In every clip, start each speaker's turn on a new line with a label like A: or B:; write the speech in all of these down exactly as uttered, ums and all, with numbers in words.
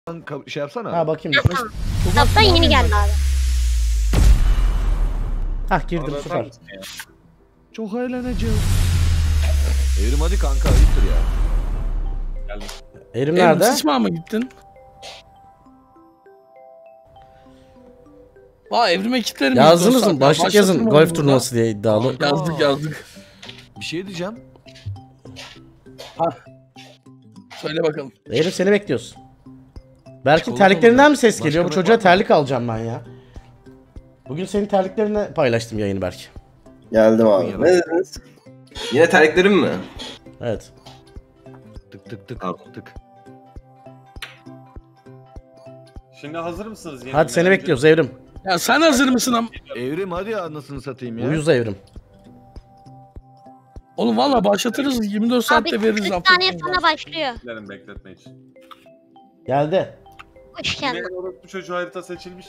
A: şey yapsana.
B: Ha bakayım.
C: Kitaptan yeni geldi abi.
B: Hah girdim süper.
A: Çok eğleneceğim. Evrim hadi kanka ayıptır ya.
D: Geldim.
B: Evrim nerede?
E: Evrim sıçma mı gittin? Vay Evrim'e kitlerim.
B: Yazdınız mı? Başlık yazın. Golf turnuvası diye iddialı.
E: Yazdık yazdık.
A: Bir şey diyeceğim.
E: Ha. Söyle bakalım.
B: Evrim seni bekliyoruz. Berk'in terliklerinden mi ses
A: Başka
B: geliyor? Bu
A: bir
B: çocuğa
A: var mı?
B: terlik alacağım ben ya. Bugün senin terliklerine paylaştım yayını Berk.
F: Geldim abi. Ne dediniz? Yine terliklerim mi?
B: Evet.
A: Tık tık tık
F: Tamam.
A: tık.
D: Şimdi hazır mısınız? Yeni
B: Hadi seni
D: önce?
B: bekliyoruz Evrim.
E: Ya sen hazır mısın am?
A: Evrim hadi ya anasını satayım ya.
B: Uyuz Evrim.
E: Oğlum valla başlatırız yirmi dört saatte
C: Abi
E: veririz.
C: kırk saniye sonra başlıyor.
D: Beklerim, bekletme hiç.
B: Geldi.
C: Hoş geldin.
D: Yine orası bu çocuğu harita seçilmiş.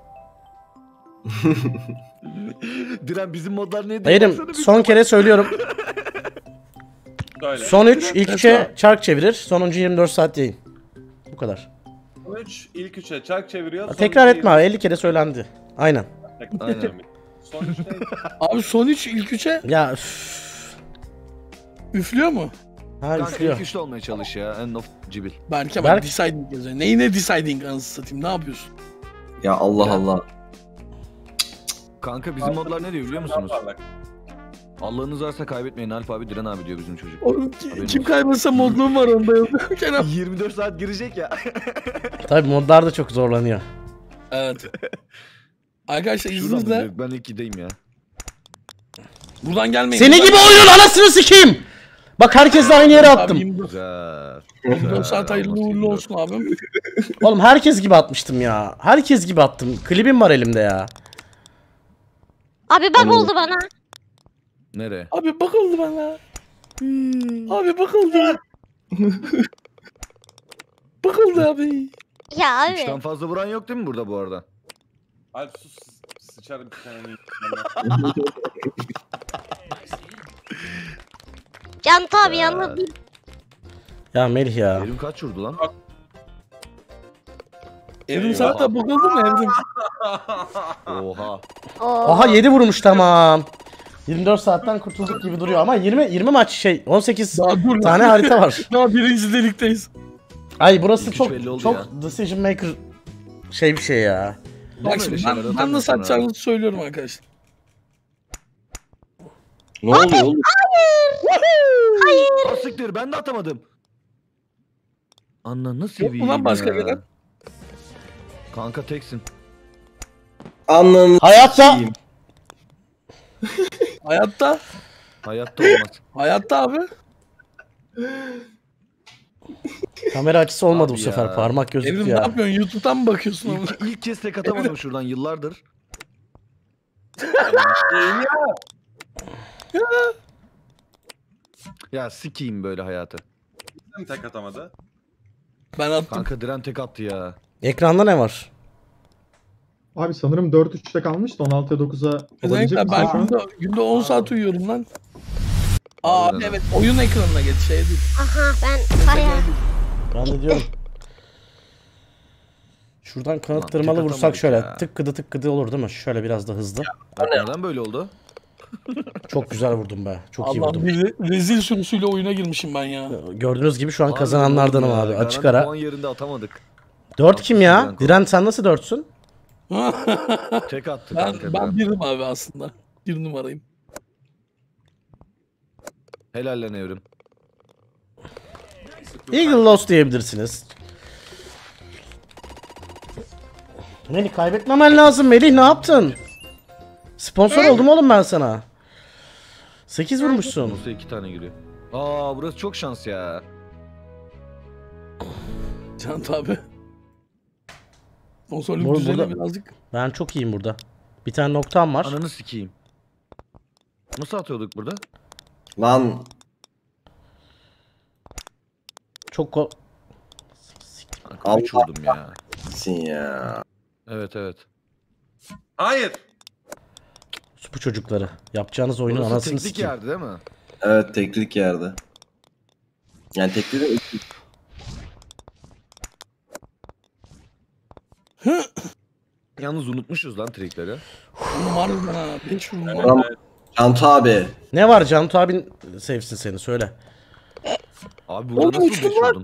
A: Diren bizim modlar ne diyor?
B: Evrim son kere söylüyorum.
D: Söyle.
B: Son üç ilk üçe çark çevirir. Sonuncu yirmi dört saat yayın. Bu kadar.
D: Son üç, ilk üçe çark çeviriyor. son
B: Tekrar
D: üçe
B: etme abi elli kere söylendi. Aynen.
D: yirmi-
A: Aynen.
D: Son üçte
E: Abi son üç ilk üçe
B: Ya üff.
E: üflüyor mu?
B: Ha
A: Kanka
B: üflüyor.
A: ilk üçte olmaya çalış ya. End of cibil.
E: Berke
B: Berk-
E: bak deciding yazıyor. Neyine deciding anasını satayım ne yapıyorsun?
F: Ya Allah
A: Ya.
F: Allah.
A: Kanka bizim modlar ne diyor biliyor musunuz?
D: parlak.
A: Allah'ınız varsa kaybetmeyin Alp abi Diren abi diyor bizim çocuk.
E: Oğlum ki-
A: Haberin
E: kim
A: olsun.
E: kaybetse modluğum var onda yazıyor. Kenan.
A: yirmi dört saat girecek ya.
B: Tabi modlar da çok zorlanıyor.
E: Evet. Arkadaşlar
A: Şuradan
E: izninizle
A: mı? Ben ikideyim ya.
E: buradan gelmeyin.
B: Seni gibi oyunun anasını sikeyim. Bak herkesle aynı yere
E: Abi
B: attım.
E: yirmi dört
A: Güzel.
E: yirmi dört
A: Güzel.
E: saat hayırlı
A: Olması
E: uğurlu
A: yirmi dört.
E: olsun abim.
B: Oğlum herkes gibi atmıştım ya. Herkes gibi attım. Klibim var elimde ya.
C: Abi bak oldu bana.
A: Nereye?
E: Abi bak oldu bana. Abi bak oldu. Bak oldu abi.
C: Ya
A: Üçten
C: abi.
A: fazla vuran yok değil mi burada bu arada?
D: Alp sus. Sıçarım bir tane.
C: Can tabi
A: Ya.
C: yalnız bir
B: Ya Melih ya.
A: Evrim kaç vurdu lan?
E: Evrim sana da bak oldu mu Evrim?
A: Oha.
C: Oo.
B: Aha yedi vurmuş tamam. yirmi dört saatten kurtulduk gibi duruyor ama yirmi yirmi maç şey on sekiz
E: Daha dur lan.
B: tane harita var.
E: Daha birinci delikteyiz.
B: Ay burası
A: İlk üç
B: çok
A: belli oldu
B: çok
A: ya.
B: decision maker şey bir şey ya.
E: Bak
A: öyle
E: şimdi
A: şeyler,
E: ben, ben
A: atamıyorsun
E: nasıl
A: abi.
E: atacağınızı söylüyorum arkadaşlar.
F: Ne oluyor oğlum?
A: Ah siktir ben de atamadım. Ananı seveyim
E: mu lan başka
A: ya.
E: gelen?
A: Kanka teksin.
F: Anlanı
B: Hayatta
F: s**eyim.
E: Hayatta.
A: Hayatta olmaz.
E: Hayatta abi.
B: kamera açısı olmadı
A: Abi
B: bu sefer.
A: ya.
B: Parmak gözüktü
E: Evrim ne
B: ya.
E: yapıyorsun? YouTube'dan mı bakıyorsun ama?
A: İlk, ilk kez tek atamadım şuradan yıllardır. Ya sikeyim böyle hayatı.
D: Kim tek atamadı?
E: Ben attım.
A: Kanka Diren tek attı ya.
B: Ekranda ne var?
G: Abi sanırım dört üçte kalmıştı. on altıya dokuza olabilecek
E: Özellikle
G: misin
E: ben
G: şu an?
E: günde, günde on saat uyuyorum lan. Aa
A: Harbiden
E: abi
A: ha.
E: evet oyun ekranına geç şey değil.
C: Aha ben var ya.
B: Ben de diyorum. Şuradan
A: Lan,
B: kanıttırmalı
A: tek
B: vursak
A: atamadık
B: şöyle
A: ya.
B: tık kıdı tık kıdı olur değil mi? Şöyle biraz da hızlı.
A: Bak neden böyle oldu?
B: Çok güzel vurdum be. Çok iyi
E: Allah
B: vurdum.
E: bir re- rezil sürüsüyle oyuna girmişim ben ya.
B: Gördüğünüz gibi şu an
A: Abi
B: kazananlardanım
A: oğlum ya,
B: abi. Açık
A: garanti
B: ara.
A: puan yerinde atamadık.
B: dört kim ya?
A: Haklısın
B: Diren sen nasıl dörtsün?
A: Tek attı
E: ben,
A: kanka.
E: ben
A: Diren.
E: birim abi aslında. Bir numarayım.
A: Helal lan Evrim.
B: Eagle Loss diyebilirsiniz. Melih kaybetmemen lazım Melih ne yaptın? Sponsor oldum oğlum ben sana. sekiz vurmuşsun.
A: Musa iki tane giriyor. Aa burası çok şans ya.
E: Can abi. Sponsorluk
B: Bu-
E: düzeni
B: burada-
E: birazcık.
B: Ben çok iyiyim burada. Bir tane noktam var.
A: Ananı sikeyim. Nasıl atıyorduk burada?
F: Lan
B: Çok ko...
A: Kanka üç
F: Allah.
A: vurdum ya.
F: s**sin ya.
A: Evet evet.
D: Hayır.
B: Bu çocukları. Yapacağınız oyunun
A: Burası
B: anasını
A: teknik
B: sikeyim.
A: yerdi değil mi?
F: Evet teklik yerde. Yani teklik de
A: Yalnız unutmuşuz lan trikleri.
E: Oğlum harbiden ha. beş vurdum lan.
F: Tamam. Cantu abi.
B: Ne var Cantu abin sevsin seni söyle.
A: Abi burada
E: Oğlum,
A: nasıl
E: uçtum
A: beş
E: lan.
A: vurdun?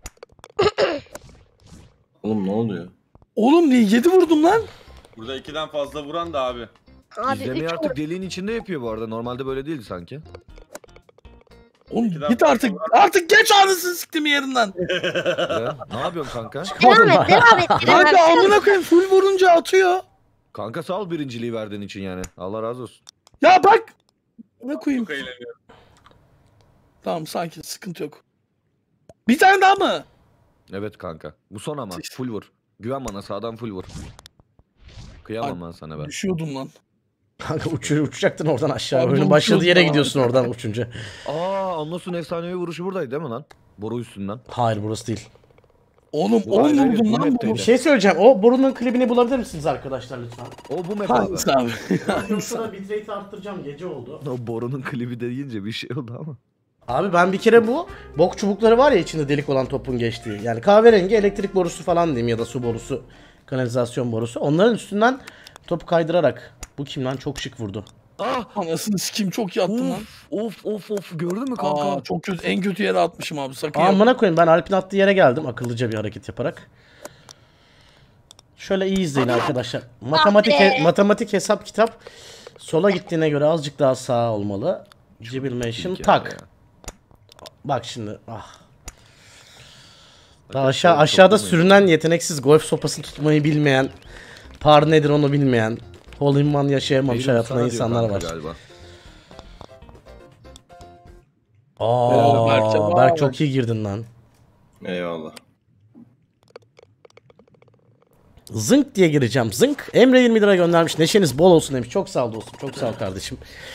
F: Oğlum ne oluyor?
E: Oğlum niye yedi vurdum lan?
D: Burada ikiden fazla vuran da abi.
C: Abi
A: İzlemeyi
C: üç
A: artık deliğin içinde yapıyor bu arada. Normalde böyle değildi sanki.
E: Oğlum
D: İkiden
E: git
D: fazla
E: artık.
D: vuran-
E: Artık geç anasını siktim yerinden.
A: Ya, ne yapıyorsun kanka?
C: Devam et, devam et. devam
E: Kanka
C: et.
E: amına koyayım full vurunca atıyor.
A: Kanka sağ ol birinciliği verdiğin için yani. Allah razı olsun.
E: Ya bak. Ne koyayım?
D: Çok eğleniyorum.
E: Tamam sakin sıkıntı yok. Bir tane daha mı?
A: Evet kanka. Bu son ama. Full vur. Güven bana sağdan full vur. Kıyamam ben sana ben.
E: Düşüyordum lan.
B: Kanka uçur, uçacaktın oradan aşağı.
E: Abi
B: Oyunun başladığı yere
E: uçuyordum
B: gidiyorsun oradan uçunca.
A: Aa Anlos'un efsanevi vuruşu buradaydı değil mi lan? Boru üstünden.
B: Hayır burası değil.
E: Oğlum
A: Bu
E: on
A: hayır, hayır,
E: vurdum
A: bu
E: lan bu.
A: map'teydi.
B: Bir şey söyleyeceğim. O borunun klibini bulabilir misiniz arkadaşlar lütfen?
A: O bu map abi.
E: Hangisi abi?
B: Yoksa bitrate'i arttıracağım. Gece oldu.
A: O borunun klibi deyince bir şey oldu ama.
B: Abi ben bir kere bu bok çubukları var ya içinde delik olan topun geçtiği. Yani kahverengi elektrik borusu falan diyeyim ya da su borusu, kanalizasyon borusu. Onların üstünden topu kaydırarak. Bu kim lan çok şık vurdu.
A: Ah!
E: Anasını sikeyim çok iyi attım lan.
A: Of of of of gördün mü kanka?
E: Aa, çok kötü en kötü yere atmışım abi sakın
B: Aa,
E: yapma.
B: amına koyayım ben Alp'in attığı yere geldim akıllıca bir hareket yaparak. Şöyle iyi izleyin arkadaşlar. Matematik he- matematik hesap kitap sola gittiğine göre azıcık daha sağa olmalı. Cibilmation
A: İlk
B: tak.
A: yani ya.
B: Bak şimdi ah. Daha
A: Bakın,
B: aşağı
A: çok
B: aşağıda
A: olmuyor.
B: sürünen yeteneksiz golf sopasını tutmayı bilmeyen, par nedir onu bilmeyen, hole in one yaşayamamış
A: Eylül
B: hayatında
A: sana diyor
B: insanlar
A: kanka
B: var.
A: Galiba.
B: Aa,
E: Berk,
B: Berk,
E: Berk.
B: çok iyi girdin lan.
F: Eyvallah.
B: Zınk diye gireceğim. Zınk. Emre yirmi lira göndermiş. Neşeniz bol olsun demiş. Çok sağ ol dostum. Çok sağ ol kardeşim.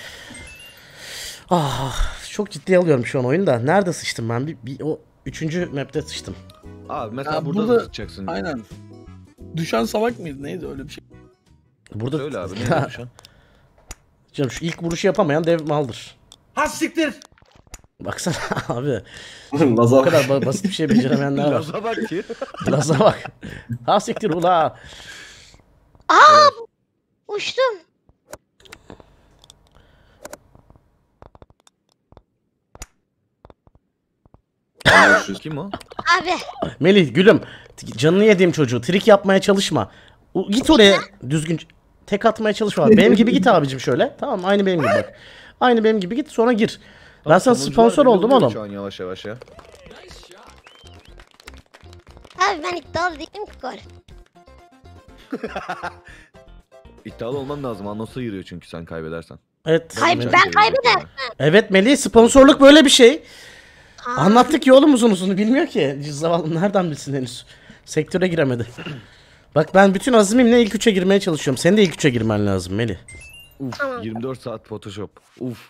B: Ah, çok ciddiye alıyorum şu an oyunda. Nerede sıçtım ben? Bir, bir o üçüncü map'te sıçtım.
A: Abi mesela
E: Ya
A: burada,
E: burada-
A: da tutacaksın.
E: Aynen. Düşen salak mıydı neydi öyle bir şey.
B: Burada
A: Söyle abi ne demiş o?
B: Canım şu ilk vuruşu yapamayan dev maldır.
D: Ha siktir.
B: Baksana abi.
F: Laza
B: Bu
F: bak.
B: kadar ba- basit bir şey beceremeyenler var.
A: Laza bak ki.
B: Laza bak. Ha siktir ula.
C: Uçtum.
A: Kim o?
C: Abi.
B: Melih gülüm. Canını yediğim çocuğu. Trik yapmaya çalışma. O- Git oraya düzgün tek atmaya çalışma. Benim gibi git abicim şöyle. Tamam aynı benim gibi bak. Aynı benim gibi git sonra gir. Ben sana
A: Sonuncular
B: sponsor
A: belli
B: oldum
A: oluyor
B: oğlum.
A: Şu an yavaş yavaş ya.
C: Abi ben iddialı değilim ki gol.
A: İddialı olman lazım. Anons'a giriyor çünkü sen kaybedersen.
B: Evet.
C: Kay-
B: Melih.
C: ben kaybederim.
B: Evet Melih sponsorluk böyle bir şey. Anlattık ya oğlum uzun uzun bilmiyor ki. Zavallı nereden bilsin henüz. Sektöre giremedi. Bak ben bütün azmimle ilk üçe girmeye çalışıyorum. Senin de ilk üçe girmen lazım Melih.
A: Uf
C: Tamam.
A: yirmi dört saat Photoshop. Uf.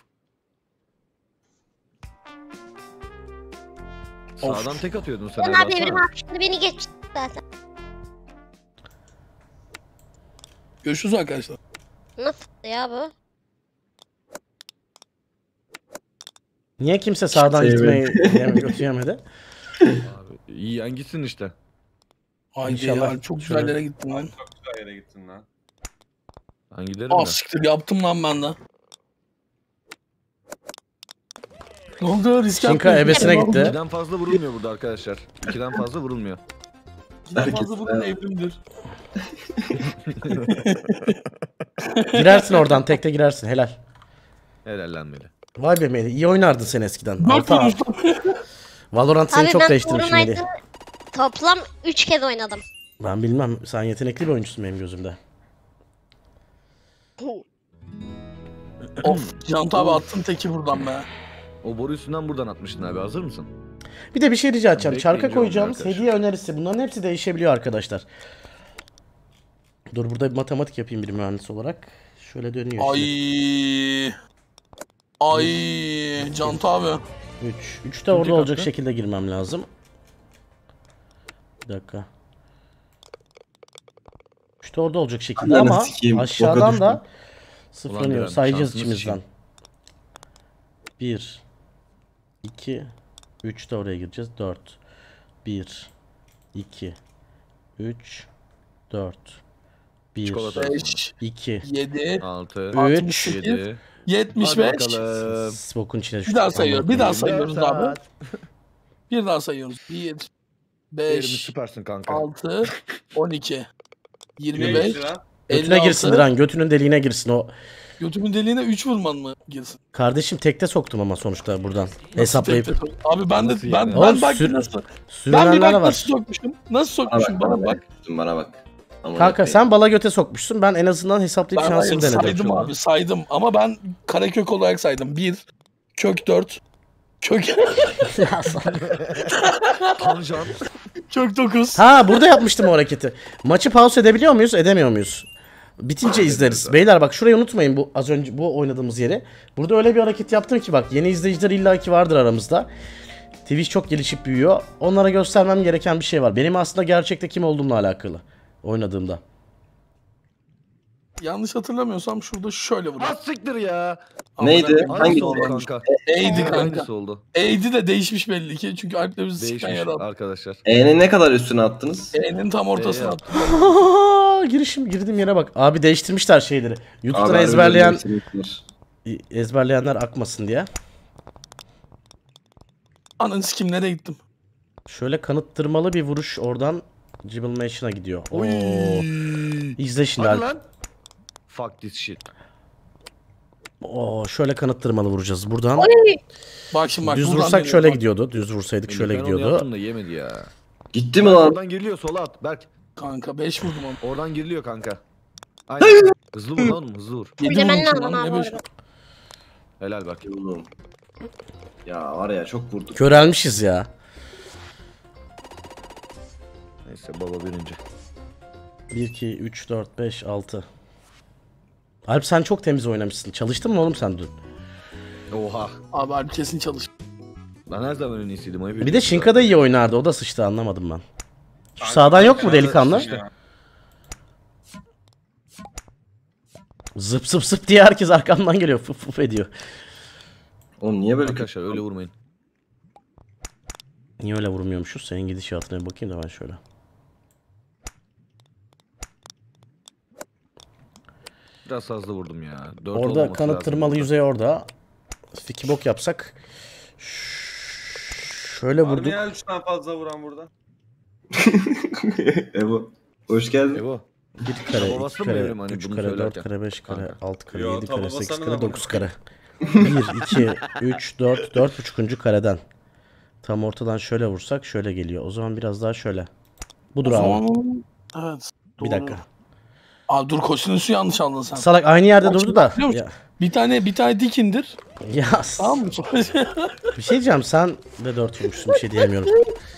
E: Of.
A: Sağdan tek atıyordun sen.
C: Ben
A: herhalde,
C: abi
A: atsana.
C: evrim abi şimdi beni geç zaten.
E: Görüşürüz arkadaşlar.
C: Nasıl ya bu?
B: Niye kimse sağdan
F: Kimse
B: gitmeyi yeme- götüremedi?
A: Abi, yiyen gitsin işte.
E: Haydi
B: İnşallah.
E: ya çok
B: Şöyle.
E: güzel yere gittin lan.
D: Çok güzel yere gittin lan.
A: Ben giderim
E: Ah
A: de.
E: siktir yaptım lan ben de. Ne oldu risk
B: Şinka
E: yapmayın.
B: ebesine
E: Ne oldu?
B: gitti.
A: İkiden fazla vurulmuyor burada arkadaşlar. İkiden fazla vurulmuyor.
E: İkiden fazla bugün evrimdir.
B: Girersin oradan tekte girersin helal.
A: Helallenmeli.
B: Vay be Melih iyi oynardın sen eskiden.
E: Ne
B: Altı
E: yapıyorsun?
B: Valorant seni
C: Abi
B: çok
C: ben
B: değiştirmiş Melih.
C: Fortnite'ı toplam üç kez oynadım.
B: Ben bilmem sen yetenekli bir oyuncusun benim gözümde.
E: Of Cant abi attın teki buradan be.
A: O boru üstünden buradan atmıştın abi. Hazır mısın?
B: Bir de bir şey rica edeceğim. Çarka
A: Bekleyince
B: koyacağımız
A: olmuyor
B: hediye önerisi bunların hepsi değişebiliyor arkadaşlar. Dur burada bir matematik yapayım bir mühendis olarak. Şöyle dönüyor şimdi.
E: Ay. Ay Cant abi.
B: üç. üç de orada
A: Kim
B: olacak
A: attı?
B: şekilde girmem lazım. Bir dakika. üç de orada olacak şekilde
F: Ananı
B: ama
F: sikeyim, boka
B: aşağıdan da
A: Ulan
B: sıfırlanıyor.
A: Diren,
B: Sayacağız
A: şansını
B: içimizden.
A: sıçayım.
B: bir iki üç de oraya gireceğiz. dört bir iki üç dört, bir,
A: Çikolata.
E: beş,
B: iki,
E: yedi,
A: altı,
B: üç,
A: yedi.
E: yetmiş
A: Hadi
E: beş.
A: bakalım.
B: bokun içine
E: Bir daha sayıyoruz. Bir daha
A: yirmi dört
E: sayıyoruz abi.
A: saat.
E: Bir daha sayıyoruz. bir,
A: Değerimi
E: beş,
A: süpersin kanka.
E: altı, on iki, yirmi
D: Yine
E: beş,
D: geçti lan.
B: Götüne girsin
E: elli altı.
B: Diren, götünün deliğine girsin o.
E: Götümün deliğine üç vurman mı girsin?
B: Kardeşim tekte soktum ama sonuçta buradan. Hesaplayıp.
E: Tek tek. Abi ben de
A: Nasıl
E: ben,
A: yani?
E: ben
B: Oğlum
E: bak
B: sür-
E: nasıl. Ben bir
B: Sürünenler
E: bak
B: var.
E: nasıl sokmuşum. Nasıl
F: Bana
E: sokmuşum
F: bak.
E: bana bak.
F: Bana bak. Aman
B: Kanka
F: Allah'ım.
B: sen bala göte sokmuşsun. Ben en azından hesaplayıp
E: Ben
B: şansımı
E: hayır,
B: denedim.
E: saydım abi saydım ama ben karekök olarak saydım. bir, kök dört, kök,
A: Tanjan.
E: kök dokuz.
B: Ha burada yapmıştım o hareketi. Maçı pause edebiliyor muyuz? Edemiyor muyuz? Bitince izleriz. Beyler bak şurayı unutmayın, bu az önce bu oynadığımız yeri. Burada öyle bir hareket yaptım ki bak, yeni izleyiciler illaki vardır aramızda. Twitch çok gelişip büyüyor. Onlara göstermem gereken bir şey var. Benim aslında gerçekte kim olduğumla alakalı oynadığımda.
E: Yanlış hatırlamıyorsam şurada şöyle vuruyor.
A: Az siktir ya.
F: Neydi?
E: Amına koyayım.
F: Hangi
A: Hangisi oldu
F: olmuş?
A: kanka?
E: E'ydi kanka.
A: Hangisi oldu?
E: E'di de değişmiş belli ki. Çünkü Alp'le bizi sıkan
A: Değişmiş
E: yere attı.
A: arkadaşlar.
F: E'nin ne kadar üstüne attınız?
E: E'nin tam ortasına
A: E'ye
E: attı.
B: Girişim girdim yere bak. Abi değiştirmişler şeyleri. YouTube'dan
F: Abi,
B: ezberleyen
F: özür dilerim.
B: ezberleyenler akmasın diye.
E: Ananı sikim nereye gittim?
B: Şöyle kanıttırmalı bir vuruş oradan Dribble Machine'a gidiyor. Oo.
A: Oy.
B: İzle şimdi
A: Hadi
B: Alp.
A: lan. Fuck this shit.
B: Oo, şöyle kanıttırmalı vuracağız buradan.
E: Bak şimdi bak.
B: Düz
E: buradan
B: vursak
E: deniyorum
B: şöyle
E: bak.
B: gidiyordu. Düz vursaydık şöyle
A: Ben onu
B: gidiyordu.
A: yaptım da yemedi ya.
F: Gitti mi lan?
A: Oradan giriliyor, sola at Berk.
E: Kanka beş vurdum onu.
A: Oradan giriliyor kanka. Aynen. Hızlı vur lan oğlum, hızlı vur.
E: yedi
C: Bilemen
E: vurmuşum
C: lazım
E: lan
C: abi
E: ne beş.
C: orada.
A: Helal Berk.
F: Oğlum. Ya var ya çok vurduk.
B: Körelmişiz ya.
A: Neyse baba birinci.
B: bir, iki, üç, dört, beş, altı. Alp sen çok temiz oynamışsın. Çalıştın mı oğlum sen dün?
A: Oha.
E: Abi Alp kesin çalış.
A: Ben her zaman en iyisiydim. ayıp
B: Bir de
A: ediyorsun
B: Şinka da iyi oynardı. O da sıçtı, anlamadım ben. Şu sağdan yok mu delikanlı?
D: Ya.
B: Zıp zıp zıp diye herkes arkamdan geliyor. Fıf fıf ediyor.
F: Oğlum niye böyle
A: Arkadaşlar öyle vurmayın.
B: Niye öyle vurmuyormuşuz? Senin gidişatına bir bakayım da ben şöyle.
A: Biraz fazla vurdum ya. Dört
B: Orada
A: olmaması
B: kanıttırmalı
A: lazım.
B: yüzey orada. Fiki bok yapsak. Şöyle
D: Var mı
B: vurduk.
D: ya üçten fazla vuran burada?
F: Evo. Hoş geldin.
A: Evo.
B: bir kare,
A: Baba
B: iki
A: bastın mı
B: kare,
A: evrim hani
B: üç
A: bunu
B: kare, dört
A: söylerken?
B: kare, beş kare,
A: Kanka.
B: altı kare,
D: Yo,
B: yedi kare,
D: tabi
B: sekiz
D: basanın
B: kare,
D: amına
B: dokuz kare. bir, iki, üç, dört, dört buçukuncu kareden. Tam ortadan şöyle vursak şöyle geliyor. O zaman biraz daha şöyle. Budur
E: O
B: abi.
E: zaman- Evet.
B: Bir
E: doğru.
B: dakika.
E: Abi dur kosinüsü yanlış anladın sen.
B: Salak aynı yerde
E: Bak
B: durdu
E: şimdi
B: da.
E: biliyor musun?
B: Ya,
E: Bir tane bir tane dik indir.
B: ya
E: Tamam mı?
B: bir şey diyeceğim, sen de dört vurmuşsun, bir şey diyemiyorum.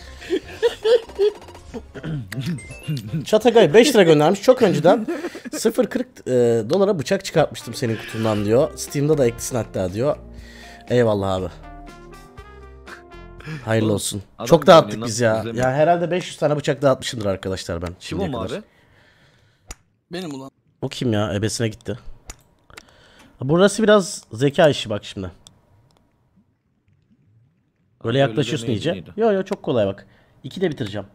B: Çatagay beş lira göndermiş çok önceden. sıfır virgül kırk e, dolara bıçak çıkartmıştım senin kutundan diyor. Steam'da da eklisin hatta diyor. Eyvallah abi. Hayırlı olsun.
A: adam
B: Çok dağıttık
A: yani,
B: biz
A: nasıl
B: ya.
A: izlemiyor?
B: Ya herhalde beş yüz tane bıçak dağıtmışımdır arkadaşlar ben.
A: Kim
B: şimdiye
A: o mu
B: kadar.
A: abi?
E: Benim ulan.
B: O kim ya? Ebesine gitti. Burası biraz zeka işi bak şimdi. Böyle
A: Abi
B: yaklaşıyorsun
A: öyle
B: iyice.
A: demeydin iyiydi.
B: Yo yo çok kolay bak. İki de bitireceğim.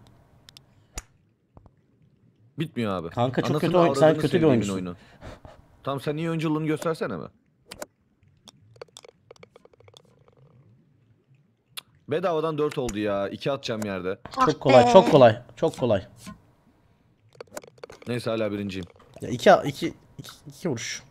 A: Bitmiyor abi.
B: Kanka çok
A: Anasını
B: kötü oyun- sen
A: avradını
B: kötü bir
A: sevdiğimin
B: oyuncusun.
A: oyunu. Tamam sen iyi oyunculuğunu göstersene be. Bedavadan dört oldu ya. iki atacağım yerde.
C: Ah
B: Çok kolay,
C: be.
B: çok kolay, çok kolay.
A: Neyse hala birinciyim.
B: Ya iki, iki, iki, iki vuruş.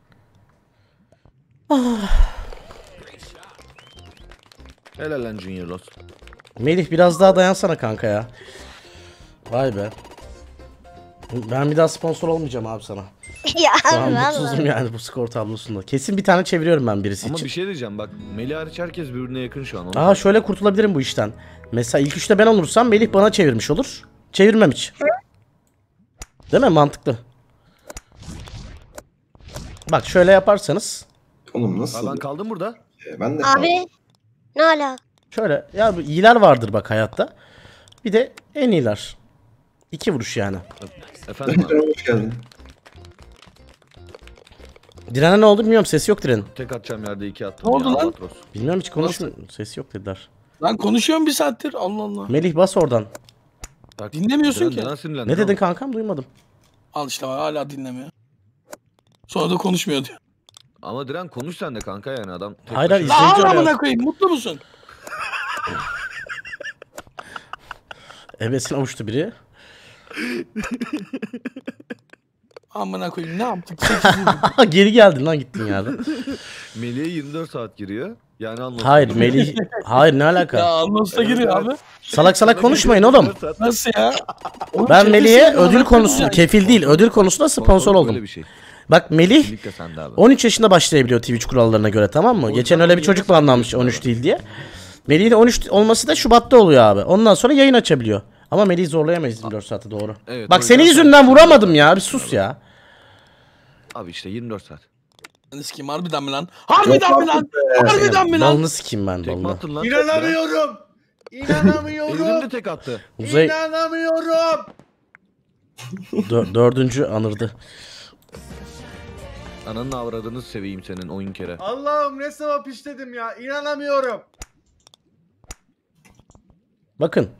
A: Helal lan Junior Loss.
B: Melih biraz daha dayansana kanka ya. Vay be. Ben bir daha sponsor olmayacağım abi sana.
C: Ya
B: Şu an
C: abi
B: mutsuzum
C: valla.
B: yani bu skor tablosunda. Kesin bir tane çeviriyorum ben birisi
A: Ama
B: için.
A: bir şey diyeceğim bak. Melih hariç herkes birbirine yakın şu an. onu
B: Aa
A: fark
B: şöyle kurtulabilirim bu işten. Mesela ilk üçte ben olursam Melih bana çevirmiş olur. Çevirmem hiç. Değil mi? Mantıklı. Bak şöyle yaparsanız.
F: Oğlum
A: Aa,
F: nasıl?
A: ben kaldım burada.
F: Ee, Ben de kaldım.
C: Abi ne ala?
B: Şöyle ya bu iyiler vardır bak hayatta. Bir de en iyiler. İki vuruş yani.
A: Efendim abi.
F: Hoş geldin.
B: Direne ne oldu bilmiyorum. Sesi yok Diren'in.
A: Tek atacağım yerde iki attım.
E: Ne oldu
A: ya,
E: lan?
A: Albatros.
B: Bilmiyorum hiç konuşmuyor. Sesi yok dediler.
E: Lan konuşuyorum bir saattir. Allah Allah.
B: Melih bas oradan.
A: Bak,
E: Dinlemiyorsun
A: Diren
E: ki.
A: neden sinirlendin
B: Ne dedin
A: oğlum?
B: kankam duymadım.
E: Al işte bak, hala dinlemiyor. Sonra da konuşmuyor diyor.
A: Ama Diren konuş sen de kanka yani adam. tek
B: Hayır,
A: başına-
B: hayır, İzleyici
E: Aa
B: arıyor.
E: amına koyayım, mutlu musun?
B: Ebesine uçtu biri.
E: Amına koyayım, ne yaptık? sekiz yıl.
B: Geri geldin lan gittin yerden.
A: Melih'e yirmi dört saat giriyor. Yani anlatıyor.
B: Hayır Melih. Hayır ne alaka?
E: Ya Anlos'ta giriyor abi.
B: Salak salak konuşmayın oğlum.
E: Nasıl ya? Oğlum
B: Ben
E: çevresi
B: Melih'e
E: ya,
B: ödül
E: ben
B: konusu,
E: yani.
B: kefil değil, ödül konusunda sponsor
A: Böyle
B: oldum.
A: bir şey.
B: Bak Melih
A: Kesinlikle sende abi.
B: on üç yaşında başlayabiliyor Twitch kurallarına göre, tamam mı?
A: O
B: Geçen
A: yüzden
B: öyle bir
A: yirmi
B: çocuk
A: saat
B: banlanmış on üç
A: yapıyorsun
B: değil diye. Melih'in on üç olması da Şubat'ta oluyor abi. Ondan sonra yayın açabiliyor. Ama Melih'i zorlayamayız yirmi dört saate doğru.
A: Evet,
B: Bak
A: o
B: senin
A: yüzden
B: yüzünden
A: sen-
B: vuramadım ya. Bir sus ya.
A: Abi işte yirmi dört saat.
E: Lan sikeyim, harbiden mi lan? Harbiden mi lan? Harbiden mi lan?
B: Balını sikeyim ben
A: Tekme
B: balını.
A: attın lan.
D: İnanamıyorum.
A: Evrim de
D: İnanamıyorum.
A: tek attı.
B: Uzay
D: İnanamıyorum.
B: dö- dördüncü anırdı.
A: Ananın avradını seveyim senin oyun kere.
D: Allah'ım ne sevap işledim ya. İnanamıyorum.
B: Bakın.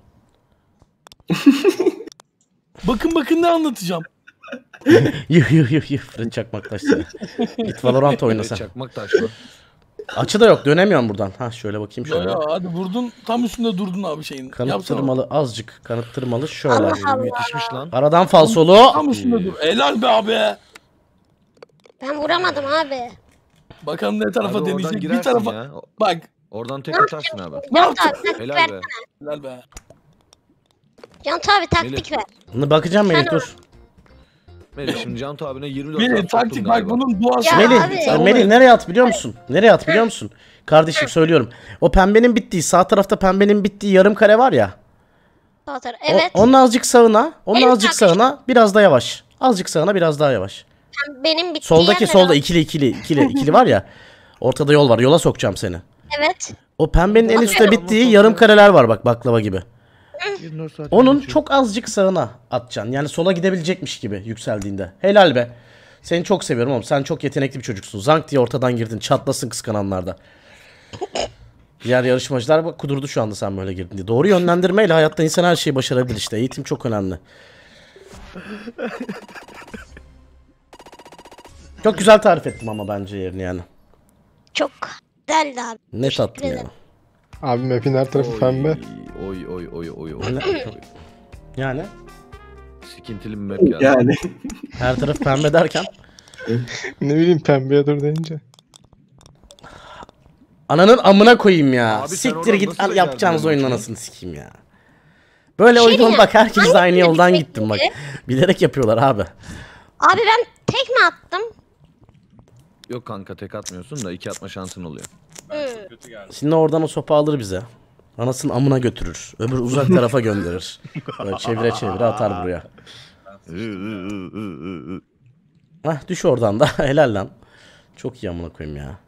E: Bakın bakın ne anlatacağım.
B: Yuh yuh yuh yuh. Fırın çakmaklaştı. Git Valorant oyna sen.
A: Çakmak taşma.
B: Açı da yok, dönemiyorum buradan. Ha şöyle bakayım
E: Ya,
B: şöyle.
E: ya hadi vurdun, tam üstünde durdun abi şeyin.
B: Kanıttırmalı azıcık. Kanıttırmalı şöyle.
C: Allah
A: Evrim
C: Allah.
A: yetişmiş lan.
B: Aradan falsolu.
E: Tam üstünde dur. Helal be abi.
C: Ben vuramadım abi.
E: Bakalım ne tarafa
A: Abi oradan
E: deneyecek. Bir
A: girersin
E: tarafa.
A: ya.
E: Bak.
A: Oradan tek atarsın abi.
E: Ne
C: Can
E: yaptın?
C: abi taktik
A: Helal
C: ver.
A: be.
E: Helal be.
C: Can abi taktik
A: Melih.
C: ver.
B: Bunu bakacağım Melih
C: Sen
B: dur.
A: Melih şimdi Cantu abine yirmi dört
E: Melih
A: saat
E: taktik
A: soktum
E: bak,
A: galiba.
E: bunun duası.
C: Ya
B: Melih,
C: abi.
B: sen Melih nereye at biliyor musun? Nereye at biliyor musun? Kardeşim söylüyorum. O pembenin bittiği, sağ tarafta pembenin bittiği yarım kare var ya.
C: Zaten
B: O-
C: evet.
B: onun azıcık sağına, onun
C: Benim
B: azıcık
C: kardeşim.
B: sağına, biraz da yavaş. Azıcık sağına, biraz daha yavaş.
C: Benim bittiği
B: Soldaki
C: yer
B: solda
C: ne?
B: ikili ikili ikili ikili var ya. Ortada yol var. Yola sokacağım seni.
C: Evet.
B: O pembenin en
C: Ama
B: üstte
A: ama
B: bittiği
A: çok
B: yarım
A: da-
B: kareler var bak, baklava gibi.
A: yirmi dört saat
B: Onun
A: geçiyor.
B: çok azıcık sağına atacaksın. Yani sola gidebilecekmiş gibi yükseldiğinde. Helal be. Seni çok seviyorum oğlum. Sen çok yetenekli bir çocuksun. Zank diye ortadan girdin. Çatlasın kıskananlarda. Diğer yarışmacılar bak kudurdu şu anda sen böyle girdin diye. Doğru yönlendirmeyle hayatta insan her şeyi başarabilir işte. Eğitim çok önemli. Çok güzel tarif ettim ama bence yerini yani.
C: Çok güzeldi abi.
B: Net attım yani.
C: ederim.
H: Abi map'in her tarafı
A: Oy,
H: pembe.
A: Oy oy oy oy oy.
B: Ne- Yani
A: Sikintili bir map geldi.
F: Yani.
B: her taraf pembe derken.
H: Ne bileyim pembeye dur deyince.
B: Ananın amına koyayım ya.
A: Abi sen
B: Siktir
A: oradan
B: git
A: nasıl
B: al,
A: da
B: yapacağınız
A: geldin
B: oyunun
A: oğlum?
B: anasını sikeyim ya. Böyle
C: Şey
B: oyun
C: diyeceğim,
B: bak herkes de aynı
C: hangi
B: yoldan
C: map'i
B: gittim bak.
C: peki?
B: Bilerek yapıyorlar abi.
C: Abi ben tek mi attım?
A: Yok kanka tek atmıyorsun da iki atma şansın oluyor.
C: Hı.
D: Kötü geldi.
B: Şimdi oradan o sopa alır bize. Anasının amına götürür. Öbür uzak tarafa gönderir. Böyle çevire çevire atar buraya. Hah düş oradan da. Helal lan. Çok iyi amına koyayım ya.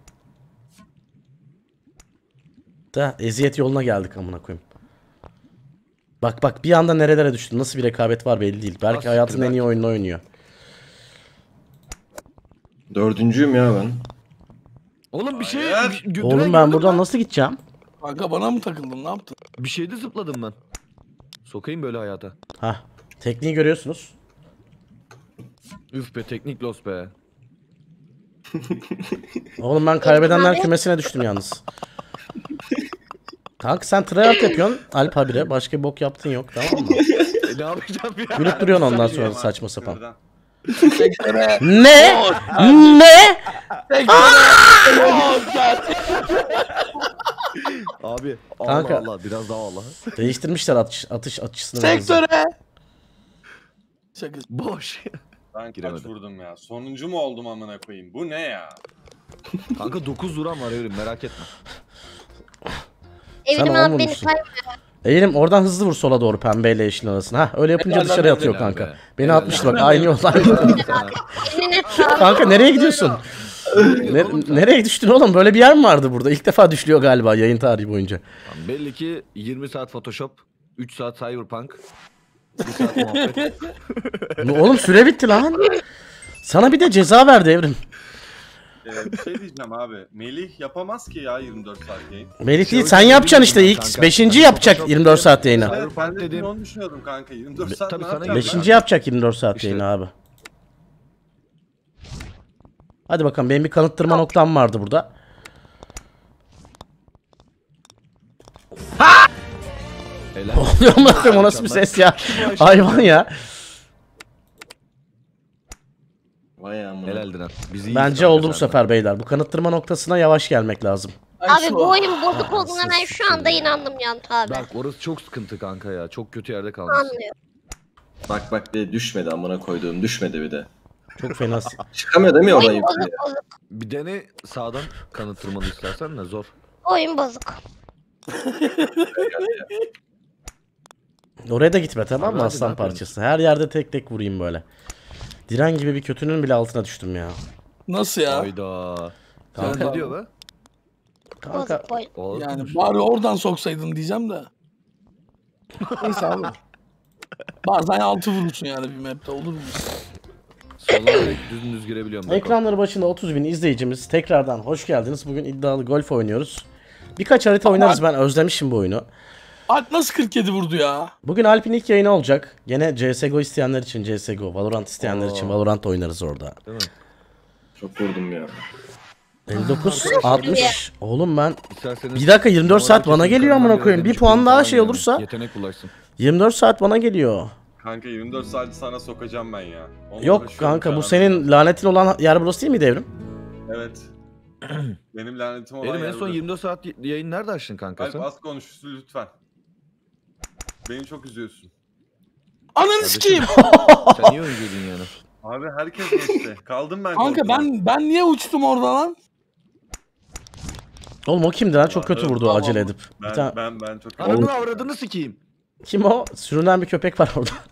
B: Da eziyet yoluna geldik amına koyayım. Bak bak bir anda nerelere düştün. Nasıl bir rekabet var belli değil. Belki
A: Nasıl
B: hayatının en
A: belki?
B: iyi oyununu oynuyor.
F: Dördüncüyüm ya ben.
A: Oğlum bir şey...
D: Hayır.
A: bir-
B: Oğlum
A: götüren
B: ben
A: gördün
B: buradan
A: mü?
B: nasıl gideceğim?
E: Kanka bana mı takıldın, ne yaptın?
A: Bir şeyde zıpladım ben. Sokayım böyle hayata.
B: Hah. Tekniği görüyorsunuz.
A: Üf be teknik los be.
B: Oğlum ben kaybedenler kümesine düştüm yalnız. Kanka sen tryhard yapıyorsun Alp habire. Başka bir bok yaptın yok, tamam mı?
A: E, ne yapacağım ya?
B: Gülüp duruyorsun ondan
D: Sen
B: sonra
D: yiyemem.
B: saçma sapan.
D: Şuradan.
E: Tektere.
B: Ne? Ne?
E: Tektere. Oh, gerçek.
A: Abi Allah
B: Kanka.
A: Allah biraz daha Allah.
B: Değiştirmişler atış, atış açısını.
E: Sektöre. Şaka.
A: Boş.
D: Ben kaç
A: Giremedim.
D: vurdum ya? Sonuncu mu oldum amına koyayım? Bu ne ya?
A: Kanka dokuz vuran var Evrim merak etme.
C: Evrim
B: on
C: abi beni
B: vurmuşsun.
C: kaybediyor.
B: Eğilim oradan hızlı vur sola doğru pembeyle yeşilin arasına. Ha öyle yapınca
E: Helal
B: dışarı
E: lan,
B: atıyor
A: helal
B: kanka.
A: be.
B: Beni
A: Helal
B: atmıştı
A: lan.
B: bak aynı yoldan.
C: Elini net sağ.
B: Kanka nereye gidiyorsun? Ne- nereye düştün oğlum? Böyle bir yer mi vardı burada? İlk defa düşüyor galiba yayın tarihi boyunca.
A: Tamam, belli ki yirmi saat Photoshop, üç saat Cyberpunk, bir saat muhabbet.
B: Ne- Oğlum süre bitti lan. Sana bir de ceza verdi Evrim.
D: Ee, bir şey diyeceğim abi. Melih yapamaz ki ya yirmi dört saat yayın.
B: Melih değil sen yapacaksın işte ilk beşinci yapacak yirmi dört saat yayını.
D: Evet, ben
A: Cyberpunk
D: de
A: dediğim-
D: onu düşünüyordum kanka. yirmi dört saat
A: tabii
D: ne
A: sana
D: yapacağım
B: beşinci
D: ya?
B: yapacak yirmi dört saat
A: İşte.
B: yayını abi. Hadi bakalım benim bir kanıttırma noktam vardı burada.
A: Helal.
B: Oluyor mu bakayım o nasıl bir ses ya? Hayvan ya.
F: Vay amına.
A: Helal Diren. Biz iyiyiz
B: Bence
A: kanka
B: oldu bu
A: senden.
B: sefer beyler. Bu kanıttırma noktasına yavaş gelmek lazım.
C: Abi bu oyun bozuk olduğuna ben şu anda inandım Yantu abi.
A: Bak orası çok sıkıntı kanka ya. Çok kötü yerde kalmışsın.
C: Anlıyorum.
F: Bak bak de düşmedi amına koyduğum düşmedi bir de.
B: Çok fena.
F: Çıkamıyor değil mi oradan
C: Oyun bozuk
F: yukarıya?
C: bozuk.
A: Bir dene sağdan kanıttırmalı istersen de zor.
C: Oyun bozuk.
B: Oraya da gitme tamam mı
A: Hadi,
B: aslan
A: ne yapıyorsun?
B: parçası? Her yerde tek tek vurayım böyle. Diren gibi bir kötünün bile altına düştüm ya.
E: Nasıl ya?
A: Hayda. Sen
B: Kanka.
A: ne diyor be?
B: Kanka
C: Bozuk oyun.
A: Oğlum,
E: Yani bari oradan soksaydın diyeceğim de. Neyse abi. Bazen altı vurursun yani bir map'te olur mu?
A: Soldan direkt dümdüz girebiliyorum. bak o.
B: ekranları başında otuz bin izleyicimiz tekrardan hoş geldiniz. Bugün iddialı golf oynuyoruz. Birkaç harita oynarız, ben özlemişim bu oyunu.
E: Alp nasıl kırk yedi vurdu ya?
B: Bugün Alp'in ilk yayını olacak. Gene C S G O isteyenler için C S G O, Valorant isteyenler
A: Oo.
B: için Valorant oynarız orada.
A: Değil mi?
F: Çok vurdum ya.
B: elli dokuz altmış. Oğlum ben
A: İsterseniz
B: bir dakika yirmi dört saat bana
A: numaradaki
B: geliyor amına
A: yukarıdan
B: koyayım. Bir
A: demiş,
B: puan
A: benim
B: daha
A: falan
B: şey
A: yani.
B: olursa
A: Yetenek bulaşsın.
B: yirmi dört saat bana geliyor.
D: Kanka yirmi dört saati sana sokacağım ben ya. Onunla
B: Yok
D: uğraşıyorum
B: kanka
D: şu
B: bu
D: an.
B: senin lanetin olan yer burası değil mi Devrim?
D: Evet. Benim lanetim olan
A: Elim en
D: yer
A: son
D: burası.
A: yirmi dört saat y- yayın nerede açtın kanka
D: Alp
A: sen?
D: az konuş lütfen. Beni çok üzüyorsun.
E: Ananı sikeyim.
A: Sen niye oyuncuydun yani?
D: Abi herkes geçti. Kaldım ben.
E: Kanka
D: korkudan.
E: ben ben niye uçtum orada lan?
B: Oğlum o kimdi lan? Çok kötü vurdu
D: Tamam.
B: acele edip. Bir
D: Ben,
B: tane...
D: ben, ben çok
A: Ananı avradını sikeyim.
B: Kim o? Sürünen bir köpek var orada.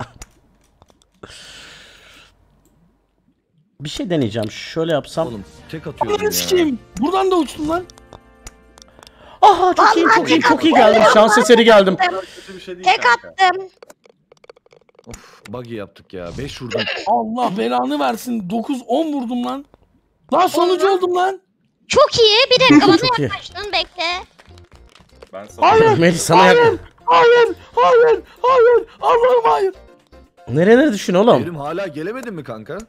B: Bir şey deneyeceğim. Şöyle yapsam.
A: Oğlum tek atıyordum
E: Ananı
A: ya.
E: sikeyim. Buradan da uçtum lan.
B: Aha çok iyi çok iyi çok iyi geldim. Şans eseri geldim.
D: kötü bir şey değil
C: Tek
D: kanka.
C: attım.
A: Of buggy yaptık ya. beş vurdum.
E: Allah belanı versin. dokuz on vurdum lan. Lan sonucu oldum lan.
C: Çok iyi. Bir dakika bana
B: Çok iyi.
C: yaklaştın bekle.
D: Ben sana
E: Hayır.
B: Melih sana
E: Hayır.
B: yak.
E: Hayır. Hayır. Hayır. Allah'ım hayır.
B: Nerelere düşün oğlum?
A: Elim hala gelemedin mi kanka?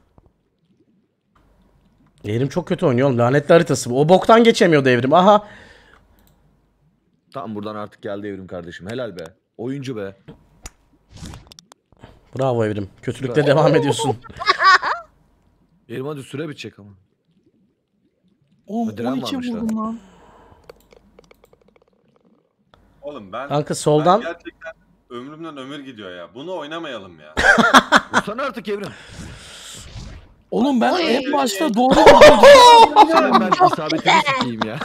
B: Evrim çok kötü oynuyor oğlum. Lanetli haritası bu. O boktan geçemiyor Evrim. Aha.
A: Tamam buradan artık geldi Evrim kardeşim. Helal be. Oyuncu be.
B: Bravo Evrim. Kötülükle devam ediyorsun.
A: Evrim hadi süre bitecek ama.
E: Oğlum
A: Diren
E: on iki
A: varmış
E: vurdum lan.
D: Oğlum ben,
B: Kanka soldan.
D: ben gerçekten ömrümden ömür gidiyor ya. Bunu oynamayalım ya.
A: Vursana artık Evrim.
E: Oğlum ben
C: Oy.
E: en başta doğru vurdum.
A: Senin ben isabetini sikeyim ya.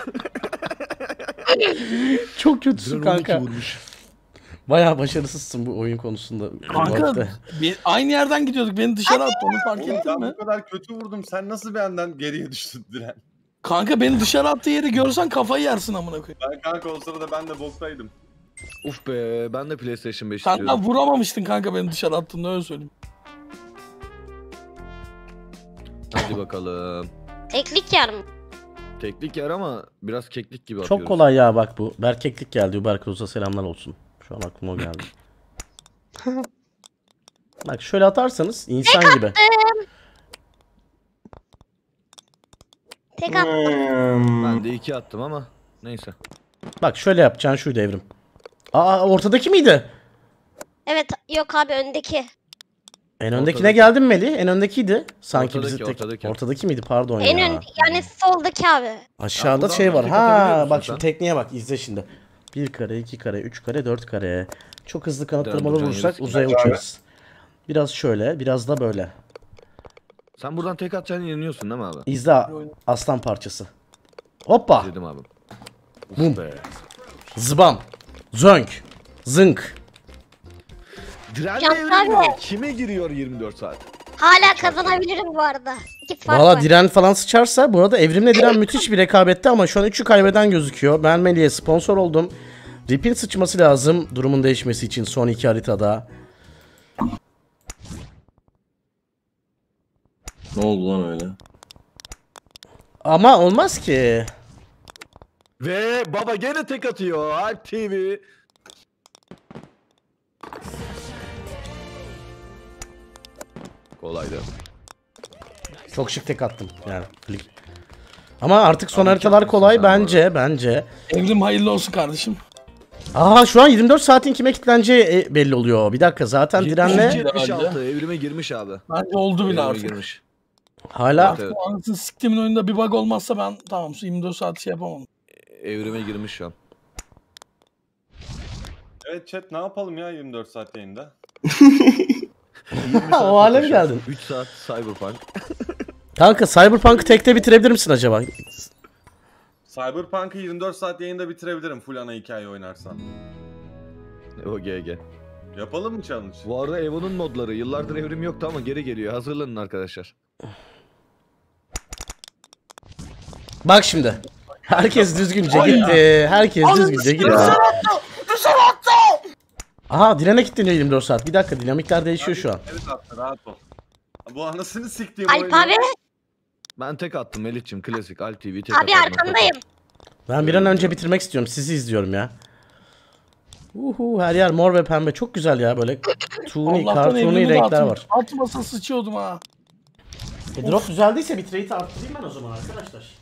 B: Çok kötüsün
A: Diren on iki
B: kanka.
A: vurmuş.
B: Bayağı başarısızsın bu oyun konusunda.
E: Kanka
B: Golf'te.
E: bir- aynı yerden gidiyorduk. Beni dışarı attı. Onu fark
D: Oğlum
E: ettin
D: ben
E: mi?
D: bu kadar kötü vurdum. Sen nasıl benden geriye düştün Diren?
E: Kanka beni dışarı attığı yeri görsen kafayı yersin amına koyayım.
D: Ben kanka o sırada ben de boktaydım.
A: Uf be ben de PlayStation beş
E: Kanka
A: istiyorum.
E: vuramamıştın kanka beni dışarı attığında öyle söyleyeyim.
A: Hadi bakalım.
C: Teklik yer mi?
A: Teklik yer ama biraz keklik gibi atıyoruz.
B: Çok kolay ya bak bu. Berkeklik geldi. Uberkruz'a selamlar olsun. Şu an aklıma o geldi. Bak şöyle atarsanız insan gibi.
C: Tek attım.
F: Hmm.
A: Ben de iki attım ama neyse.
B: Bak şöyle yapacaksın şuydu Evrim. Aa ortadaki miydi?
C: Evet yok abi öndeki.
B: En öndekine
A: Ortadaki.
B: geldin Melih. En öndekiydi. Sanki
A: Ortadaki,
B: bizi tek...
A: ortadaki.
B: ortadaki miydi pardon
C: En
B: ya.
C: ön yani soldaki abi.
B: Aşağıda
A: buradan
B: şey var.
A: tek atabiliyor
B: Ha
A: musun
B: bak
A: sen?
B: şu tekniğe bak izle şimdi. Bir kare, iki kare, üç kare, dört kare. Çok hızlı kanıtlamalı
A: Durcan
B: vurursak
A: yarısı
B: uzaya
F: gider.
B: uçarız. Biraz şöyle, biraz da böyle.
A: Sen buradan tek atacağını yeniliyorsun değil mi abi?
B: İzle aslan parçası. Hoppa.
A: Dedim abi. Uf
B: Bum.
A: be.
B: Zıbam. Zönk. Zınk.
A: Diren
C: Can
A: Evrim
C: abi.
A: kime giriyor yirmi dört saat?
C: Hala kazanabilirim bu arada. İki fark
B: Valla
C: var.
B: Diren falan sıçarsa bu arada Evrim'le Diren müthiş bir rekabette ama şu an üçü kaybeden gözüküyor. Ben Melih'e sponsor oldum. Rip'in sıçması lazım durumun değişmesi için son iki haritada.
F: Ne oldu lan öyle?
B: Ama olmaz ki.
A: Ve baba gene tek atıyor. Alp T V. Kolaydı.
B: Çok şık tek attım yani. Ama artık son haritalar kolay bence bence.
E: Evrim hayırlı olsun kardeşim.
B: Aa şu an yirmi dört saatin kime kilitleneceği belli oluyor. Bir dakika zaten direnle
A: yetmiş altı evrime girmiş abi.
E: Bence oldu bile
A: Evrime
E: artık.
A: girmiş.
B: hala
A: Evet, evet.
E: Bu anasını siktimin oyunda bir bug olmazsa ben tamam şu yirmi dört saat şey yapamam.
A: Evrime girmiş şu an.
D: Evet chat ne yapalım ya yirmi dört saat yayında?
B: o hale mi geldin?
A: üç saat Cyberpunk.
B: Kanka Cyberpunk'ı tekte bitirebilir misin acaba?
D: Cyberpunk'ı yirmi dört saat yayında bitirebilirim full ana hikaye oynarsan.
A: O G G.
D: Yapalım mı challenge?
A: Bu arada Evo'nun modları yıllardır evrim yoktu ama geri geliyor. Hazırlanın arkadaşlar.
B: Bak şimdi. Herkes düzgünce gitti. Herkes düzgünce gitti. Aha direne kilitleniyor yirmi dört saat. Bir dakika dinamikler değişiyor şu an.
D: Evet attı rahat ol. Bu anasını siktiğim
C: Alp
D: oyunu.
C: abi.
A: Ben tek attım Melih'cim. Klasik Alp T V tek
C: Abi
A: atarım.
C: arkandayım.
B: Ben bir an önce bitirmek istiyorum. Sizi izliyorum ya. Uhu her yer mor ve pembe. Çok güzel ya böyle. Tuğni,
E: Allah'tan
B: kartuni
E: evrimi
B: renkler
E: dağıtın.
B: var.
E: Atmasa sıçıyordum ha.
B: E, drop düzeldiyse bitrate'i arttırayım ben o zaman arkadaşlar.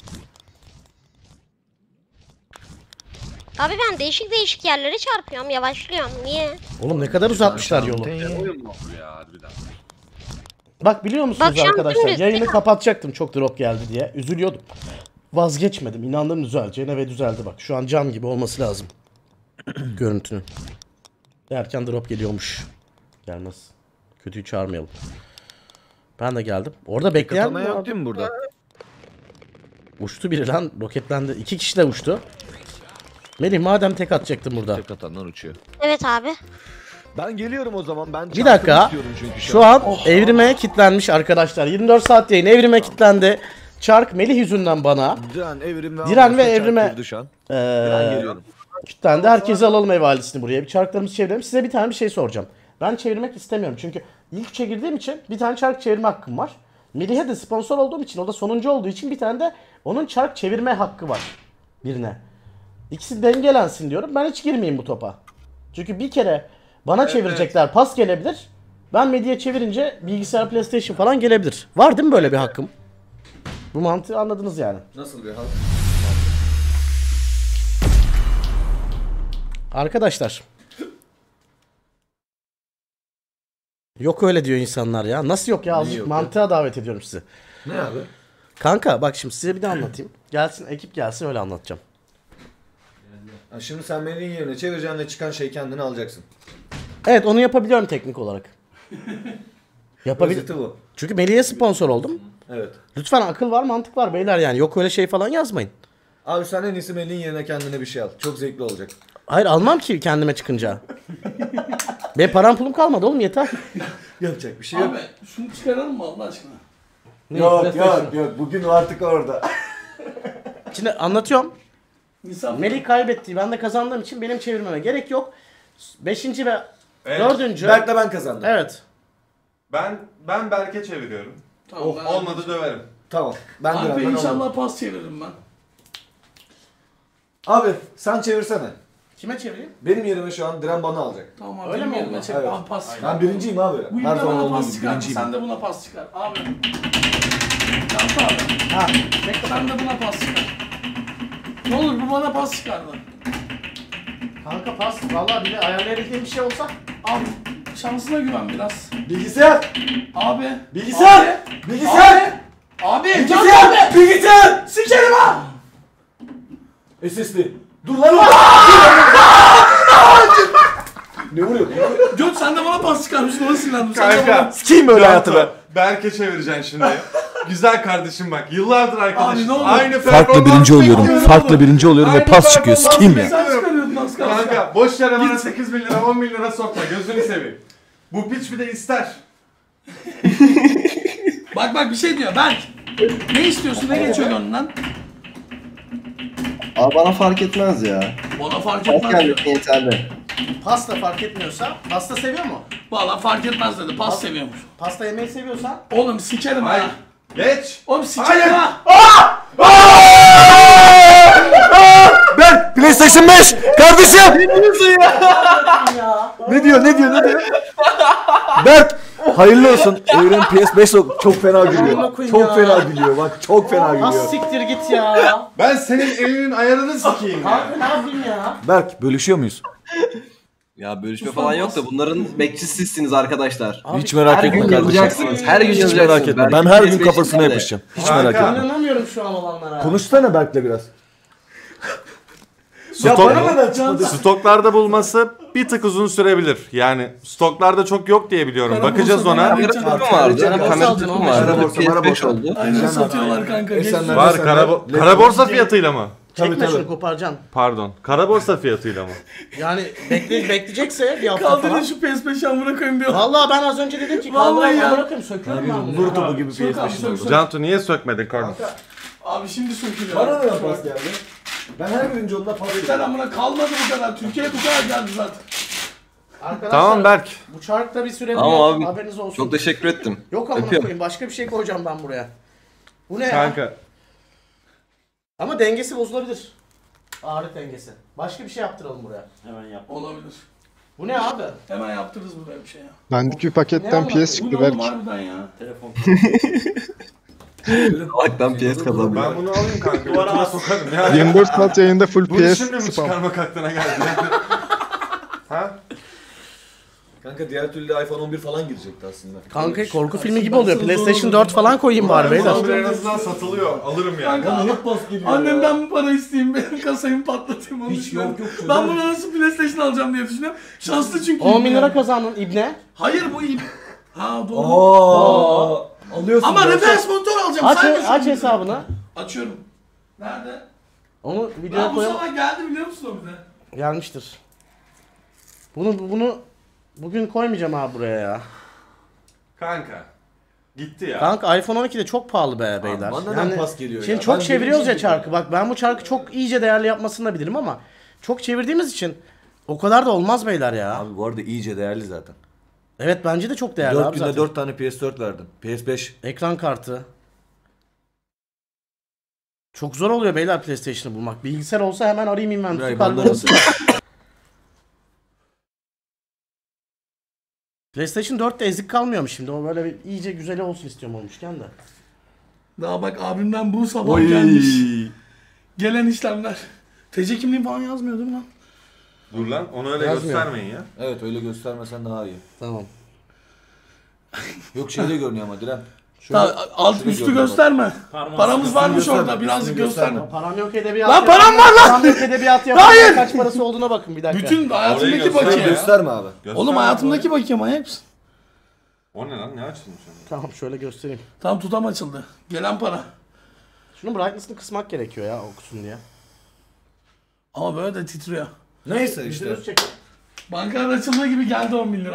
C: Abi ben değişik değişik yerlere çarpıyorum, yavaşlıyorum. Niye?
B: Oğlum ne kadar uzatmışlar yolu.
D: Oyun mu bu ya harbiden?
B: Bak biliyor musunuz
C: Bak şu an
B: arkadaşlar
C: dümdüz,
B: yayını
C: değil mi?
B: kapatacaktım çok drop geldi diye. Üzülüyordum. Vazgeçmedim. İnandım düzeleceğine ve düzeldi bak. Şu an cam gibi olması lazım. Görüntünün. Derken drop geliyormuş. Gelmez. Kötüyü çağırmayalım. Ben de geldim. Orada bekleyen
A: Katana yok değil mi burada?
B: uçtu biri lan. Roketlendi. İki kişi de uçtu. Melih madem tek atacaktın burada.
A: Tek atanlar uçuyor.
C: Evet abi.
A: Ben geliyorum o zaman. Ben
B: Bir dakika.
A: çarkımı istiyorum çünkü
B: Şu an evrime kilitlenmiş arkadaşlar. yirmi dört saat yayın evrime kilitlendi. Çark Melih yüzünden bana.
A: Diren, evrim ve
B: Diren
A: Ahmet'e
B: ve
A: çark
B: evrime-
A: girdi şu an.
B: Ee,
A: Ben geliyorum.
B: kilitlendi. Herkesi alalım ev ailesini buraya. Bir çarklarımızı çevirelim. Size bir tane bir şey soracağım. Ben çevirmek istemiyorum. Çünkü ilk üçe girdiğim için bir tane çark çevirme hakkım var. Melih'e de sponsor olduğum için, o da sonuncu olduğu için bir tane de onun çark çevirme hakkı var. Birine. İkisi dengelensin diyorum. Ben hiç girmeyeyim bu topa. Çünkü bir kere bana
D: Evet,
B: çevirecekler. Pas gelebilir. Ben medyaya çevirince bilgisayar, PlayStation falan gelebilir. Var değil mi böyle bir hakkım? Bu mantığı anladınız yani.
A: Nasıl bir hal?
B: Arkadaşlar. Yok öyle diyor insanlar ya. Nasıl yok ya? Azıcık
A: yok
B: mantığa davet ediyorum sizi.
A: Ne abi?
B: Kanka bak şimdi size bir de anlatayım. Gelsin ekip gelsin öyle anlatacağım.
A: Ha, şimdi sen Melih'in yerine çevireceksin ve çıkan şey kendini alacaksın.
B: Evet onu yapabiliyorum teknik olarak. Yapabil
A: Özeti bu.
B: Çünkü Melih'e sponsor oldum.
A: Evet.
B: Lütfen akıl var mantık var beyler yani. Yok öyle şey falan yazmayın.
A: Abi sen en iyisi Melih'in yerine kendine bir şey al. Çok zevkli olacak.
B: Hayır almam ki kendime çıkınca. Benim param pulum kalmadı oğlum yeter.
A: Yapacak bir şey yok.
E: Abi şunu çıkaralım mı Allah aşkına?
B: Ne,
A: Yok
B: PlayStation?
A: yok yok. Bugün artık orada.
B: Şimdi anlatıyorum.
E: Misafir.
B: Melih kaybetti. Ben de kazandığım için benim çevirmeme gerek yok. Beşinci ve
D: Evet.
B: dördüncü.
A: Berk'le ben kazandım.
B: Evet.
D: Ben ben Berk'e çeviriyorum.
E: Tamam,
D: Oh,
E: ben-
D: olmadı döverim.
A: Tamam. Ben de
E: Abi
A: ben
E: inşallah
A: alırım.
E: pas çeviririm ben.
A: Abi sen çevirsene.
B: Kime çevireyim?
A: Benim yerime şu an Diren bana alacak.
E: Tamam abi.
B: Öyle
E: benim
B: mi
E: yerime
B: oldu?
E: çek.
A: Evet.
E: Abi pas çıkar.
A: Ben birinciyim abi.
E: Bu
A: Her
E: yine
A: zaman
E: bana
A: olduğu
E: pas
A: gibi
E: çıkar.
A: birinciyim.
E: Sen de buna pas çıkar. Abi. Yaptı abi.
B: Ha.
E: Sen de buna pas çıkar. Ne olur bu bana pas çıkardı.
B: Kanka pas. Vallahi bir de ayarlayabildiğim bir şey olsa.
E: Abi şansına güven biraz.
A: Bilgisayar!
E: Abi.
A: Bilgisayar!
E: Abi.
A: Bilgisayar!
E: Abi.
A: Bilgisayar! Bilgisayar!
E: Sikerim ha.
A: S S D. Dur lan! Ne vuruyor?
E: Göt sen de bana pas çıkarmışsın. Ona sinirlendim. Sen de
D: Kanka.
E: bana...
A: Sikeyim böyle hayatımı.
D: Berk'e çevireceksin şimdi. Güzel kardeşim bak. Yıllardır arkadaşız.
E: Abi ne olur.
D: Aynı
I: Farklı
D: performans
I: birinci oluyorum.
D: bekliyorum.
I: Farklı birinci oluyorum ve
D: Aynı
I: pas çıkıyor.
D: performans
I: Sikeyim ya.
E: Sen çıkarıyordun az kalsın.
D: Kanka boş yere bana sekiz bin lira on bin lira sokma. Gözünü seveyim. Bu piç bir de ister.
E: Bak bak bir şey diyor. Berk. Ne istiyorsun? Ne geçiyor gönlünden?
F: Abi bana fark etmez ya.
E: Bana fark
F: Pas
E: etmez diyor.
F: geldi yeterli.
B: Pasta fark etmiyorsa. Pasta seviyor mu?
E: Valla fark etmez dedi. Pas seviyormuş.
B: Pasta yemeyi seviyorsan.
E: Oğlum sikerim
D: Hayır.
E: ha.
D: Geç.
E: Oğlum sikerim
D: Hayır.
E: ha.
A: Ben PlayStation beş kardeşim. Ne diyorsun ya? Ne diyor ne diyor ne diyor? Berk hayırlı olsun. Evren P S beş çok fena gülüyor. Çok fena gülüyor bak çok fena
B: Az
A: gülüyor.
B: siktir git ya.
D: Ben senin evinin ayarını sikeyim ya.
B: Abi ne yapayım ya?
A: Berk bölüşüyor muyuz?
F: Ya bölüşme falan yok da bunların bekçisi sizsiniz arkadaşlar.
B: Abi,
A: Hiç merak
F: Her
A: etme
F: gün
A: kardeşim.
F: yazacaksınız. Her gün
A: Hiç
F: yazacaksınız.
A: merak etme.
F: Belki
A: Ben her
F: P S
A: gün
F: beş
A: kafasına
F: içinde de.
A: yapışacağım. Hiç
D: Kanka.
A: merak etme.
B: İnanamıyorum şu an olanlara.
A: Konuşsana Berk'le biraz.
D: Stok,
A: neden çıkmadı?
D: stoklarda bulması bir tık uzun sürebilir. Yani stoklarda çok yok diye biliyorum.
E: Kara
D: Bakacağız
E: borsa
D: ona.
E: falan.
F: Kamera tutumu vardı.
B: Kara borsa
F: Kamera
B: aldın,
F: tutumu
B: on beş
F: vardı.
A: borsa,
F: P S
A: kara
F: beş
A: borsa.
F: oldu.
E: Aynen satıyorlar kanka. Geç.
A: Esenler-
D: Var
A: Mesela
D: kara, bo-
A: Lego-
D: kara borsa fiyatıyla mı?
B: Çekme
A: tabii.
B: şunu koparacaksın.
D: Pardon. Kara borsa fiyatıyla mı?
B: Yani bekle, bekleyecekse bir hafta
E: Kaldırın
B: falan.
E: şu P S beşi amına koyayım diyor.
B: Vallahi ben az önce dedim ki
E: Vallahi
B: kaldıramam
E: ya.
B: bırakayım söküyorum ben bunu.
A: Nur topu gibi P
E: Sök
A: S
E: abi,
A: beş
E: sök,
A: oldu.
E: sök.
D: Cantu niye sökmedin kardeşim?
E: Abi şimdi sökülüyor.
A: Bana da pas geldi. Ben her birinci onda pas
E: Yeter amına kalmadı bu kadar. Türkiye'ye bu kadar geldi zaten.
B: Arkadaşlar
D: Tamam Berk.
B: bu çarkta bir süre
F: Tamam
B: biliyor,
F: abi.
B: haberiniz olsun.
F: Çok teşekkür ettim.
B: Yok amına
F: Öpüyorum.
B: koyayım başka bir şey koyacağım ben buraya. Bu ne ya?
D: Kanka.
B: Ama dengesi bozulabilir. Ağırlık dengesi. Başka bir şey yaptıralım buraya. Hemen yap.
E: Olabilir.
B: Bu ne abi?
E: Hemen yaptırırız buraya bir şey ya.
H: Dandik bir paketten
B: Ne
H: P S
E: Bu
H: çıktı
E: ne oğlum
H: belki.
E: harbiden ya.
F: Bak P S kazandım.
D: Ben bunu alayım kanka. Götüne sokarım ya.
H: yirmi dört saat yayında full
D: Bunu
H: P S
D: şimdi mi
H: spam.
D: çıkarmak aklına geldi? Yani? Ha?
A: Kanka diğer türlü de iPhone on bir falan girecekti aslında.
B: Kanka korku filmi gibi oluyor. PlayStation dört falan koyayım bari beyler.
D: Bu en azından satılıyor. Alırım yani.
E: Kanka annemden bir para isteyeyim, benim kasayı patlatayım onu Hiç yok yok. Ben bunu nasıl PlayStation alacağım diye düşünüyorum. Şanslı çünkü.
B: on bin lira kazandın ibne.
E: Hayır bu iyi. Ha doğru.
A: Ooo. Alıyorsun.
E: Ama referans monitör alacağım.
B: Aç,
E: sadece
B: aç
E: şunu.
B: hesabını.
E: Açıyorum. Nerede?
B: Onu videoya
E: Ben bu
B: koyalım.
E: sabah geldi biliyor musun o bize?
B: Gelmiştir. Bunu bunu bugün koymayacağım abi buraya ya.
D: Kanka. Gitti ya.
B: Kanka iPhone on iki de çok pahalı be beyler.
A: bana neden pas geliyor
B: Şimdi
A: ya?
B: çok
A: Ben
B: çeviriyoruz ya
A: birinci
B: çarkı. Bak ben bu çarkı çok iyice değerli yapmasını da bilirim ama çok çevirdiğimiz için o kadar da olmaz beyler ya.
A: Abi bu arada iyice değerli zaten.
B: Evet bence de çok değerli
A: dört
B: abi
A: günde
B: zaten.
A: dört tane P S dört verdim. P S beş.
B: Ekran kartı. Çok zor oluyor beyler PlayStation'ı bulmak. Bilgisayar olsa hemen arayayım inventory
A: Burayı
B: kargolasın.
A: banlarız.
B: PlayStation dörtte ezik kalmıyor mu şimdi? O böyle bir iyice güzeli olsun istiyorum olmuşken de.
E: Daha bak abimden bu sabah gelmiş. Gelen işlemler. T C kimliği falan yazmıyor değil mi lan?
D: Dur lan onu öyle
B: Yazmıyor.
D: göstermeyin ya.
A: Evet öyle göstermesen daha iyi.
B: Tamam.
A: Yok şeyde görünüyor ama Diren.
E: Daha, alt
A: şöyle
E: üstü
A: görünüyor
E: gösterme. Paramız varmış
A: gösterme,
E: orada birazcık
A: üstünü gösterme.
E: gösterme.
B: Param yok edebiyat.
E: Lan
B: yapıyorum.
E: param var lan!
B: Param yok edebiyat yapıyorum.
E: Hayır!
B: Kaç parası olduğuna bakın bir dakika.
E: Bütün hayatımdaki
D: göster,
E: bakiye ya.
A: Gösterme abi.
D: Göster
E: Oğlum hayatımdaki bakiye manyak mısın?
D: O ne lan ne açılmış onu?
B: Tamam şöyle göstereyim.
E: Tam tutam açıldı. Gelen para.
B: Şunun brightness'ını kısmak gerekiyor ya okusun diye.
E: Ama böyle de titriyor.
A: Neyse işte.
B: Yüzünüzü çekin.
E: Bankalar açıldığı gibi geldi on bin lira.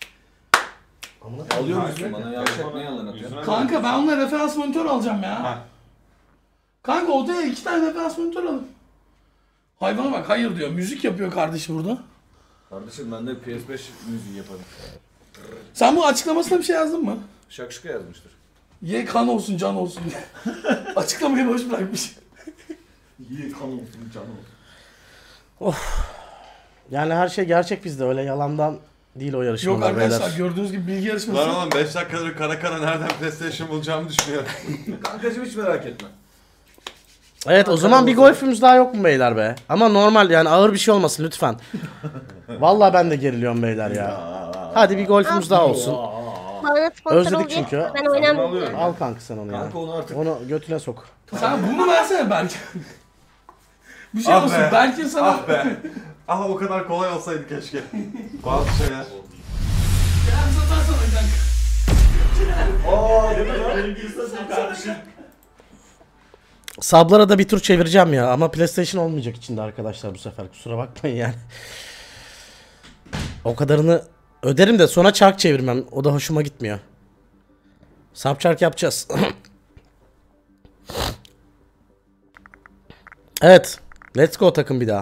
A: Alıyor musun bana yavşak ne yalan atıyor?
D: Yüzüne
E: Kanka ben onunla referans monitör alacağım ya.
D: Ha.
E: Kanka odaya iki tane referans monitör alın. Hayvana bak hayır diyor. Müzik yapıyor kardeşi burada.
A: Kardeşim ben de P S beş müziği yaparım.
E: Sen bu açıklamasına bir şey yazdın mı?
A: Şakşuka yazmıştır.
E: Ye kan olsun can olsun diye. Açıklamayı boş bırakmış.
A: İyi kan olsun can olsun.
B: Yani her şey gerçek bizde öyle yalandan değil o
E: Yok
B: yarışmalar
E: arkadaşlar
B: beyler.
E: gördüğünüz gibi bilgi yarışması.
D: Lan oğlum beş dakikadır kara kara nereden PlayStation bulacağımı düşünüyorum.
A: Kankacım hiç merak etme.
B: Evet o zaman bir golfümüz daha yok mu beyler be? Ama normal yani ağır bir şey olmasın lütfen. Vallahi ben de geriliyorum beyler ya. Hadi bir golfümüz daha olsun.
C: Bana sponsor
B: Özledik
C: olacak.
B: çünkü.
C: Ben oynamıyorum.
B: Al kanka sen onu ya.
A: Kanka onu artık.
B: Onu götüne sok.
E: Sen bunu versene Berk. Bir şey
D: Ah
E: olsun
D: be.
E: Berk'in sana...
D: Ah be. Ah o kadar kolay olsaydı keşke. Bazı şeyler.
E: Kerem satarsan kanka.
A: Aaa değil mi lan? Benimkini satayım kardeşim.
B: Sablara da bir tur çevireceğim ya ama PlayStation olmayacak içinde arkadaşlar bu sefer kusura bakmayın yani. O kadarını öderim de sonra çark çevirmem o da hoşuma gitmiyor. Sap çark yapacağız. Evet. Let's go takım bir daha.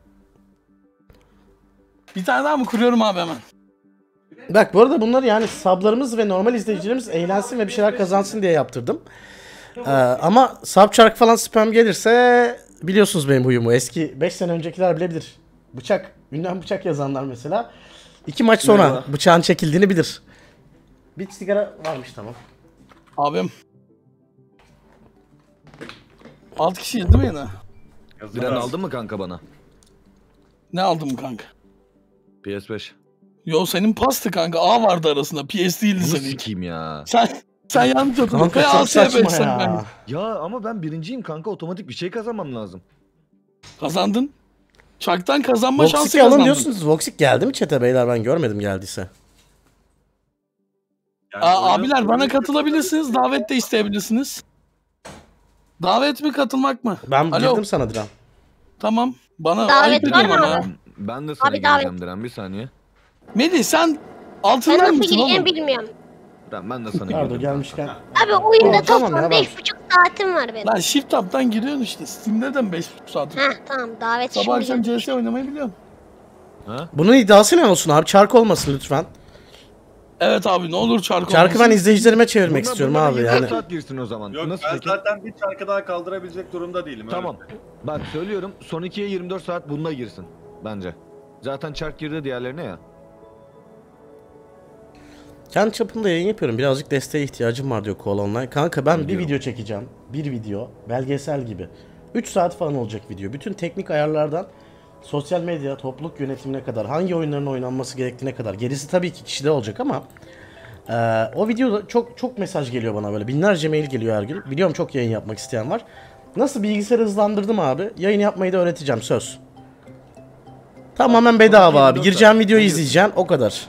E: Bir tane daha mı kuruyorum abi hemen?
B: Bak bu arada bunları yani sablarımız ve normal izleyicilerimiz eğlensin ve bir şeyler kazansın diye yaptırdım. Ee, ama subçark falan spam gelirse biliyorsunuz benim huyumu. Eski beş sene öncekiler bilebilir. Bıçak, ünlem bıçak yazanlar mesela. iki maç sonra
A: Merhaba.
B: bıçağın çekildiğini bilir. Bir sigara varmış tamam.
E: Abim. Altı kişiyiz değil mi yine?
A: Diren aldın mı kanka bana?
E: Ne aldım kanka?
A: P S beş.
E: Yo senin pastı kanka. A vardı arasında. P S değildi
A: Bunu
E: senin.
A: sikeyim ya.
E: Sen sen yanlış okudun.
B: Kanka
E: P
B: çok
E: altıya
B: saçma
E: beş sen
B: ya.
E: kanka.
A: Ya ama ben birinciyim kanka. Otomatik bir şey kazanmam lazım.
E: Kazandın. Çaktan kazanma şansı
B: Voxic alın
E: kazandın.
B: diyorsunuz. Voxic geldi mi chat'e beyler, ben görmedim geldiyse.
D: Yani
E: Aa,
D: oyunu-
E: abiler bana katılabilirsiniz. Davet de isteyebilirsiniz. Davet mi katılmak mı?
B: Ben
E: Alo.
B: girdim sana Diren.
E: Tamam. Bana
C: Davet
E: ayıp
C: var
E: ediyorum
C: mı
E: ama.
C: abi?
A: Ben de sana
C: Abi
A: geleceğim
C: davet.
A: Diren. Bir saniye.
E: Melih sen
C: Ben
E: altından
C: nasıl
E: mısın
C: gireceğimi
E: oğlum?
C: bilmiyorum.
A: Diren ben de sana
B: Pardon
A: geleceğim.
B: gelmişken.
C: Abi oyunda
B: Tamam, tamam ya,
C: toplam
B: ben-
C: beş buçuk saatim var benim.
E: Lan shift up'tan giriyorsun işte. Steam'de de beş buçuk saat.
C: Heh tamam davet
E: Sabah
C: şimdi.
E: akşam C S oynamayı biliyorum.
B: Bunun iddiası ne olsun abi? Çark olmasın lütfen.
E: Evet abi ne olur çarkı
B: Çarkı ben
E: olmasın.
B: izleyicilerime çevirmek
A: Bunda-
B: istiyorum
A: bunda
B: abi
A: bir yirmi dört
B: yani.
A: saat girsin o zaman.
D: Yok
A: Nasıl
D: ben
A: peki?
D: zaten bir şarkı daha kaldırabilecek durumda değilim. öyle
A: Tamam.
D: söyleyeyim.
A: Bak söylüyorum. Son ikiye yirmi dört saat bunda girsin. Bence. Zaten çark girdi diğerlerine ya.
B: Kendi çapımda yayın yapıyorum. Birazcık desteğe ihtiyacım var diyor Koala Online. Kanka ben bir
A: Biliyorum.
B: video çekeceğim. Bir video. Belgesel gibi. üç saat falan olacak video. Bütün teknik ayarlardan sosyal medya, topluluk yönetimine kadar, hangi oyunların oynanması gerektiğine kadar. Gerisi tabii ki kişide olacak ama eee, o videoda çok çok mesaj geliyor bana böyle. Binlerce mail geliyor her gün. Biliyorum çok yayın yapmak isteyen var. Nasıl bilgisayarı hızlandırdım abi? Yayın yapmayı da öğreteceğim söz. Tamamen bedava abi. Gireceğim videoyu izleyeceksin. O kadar.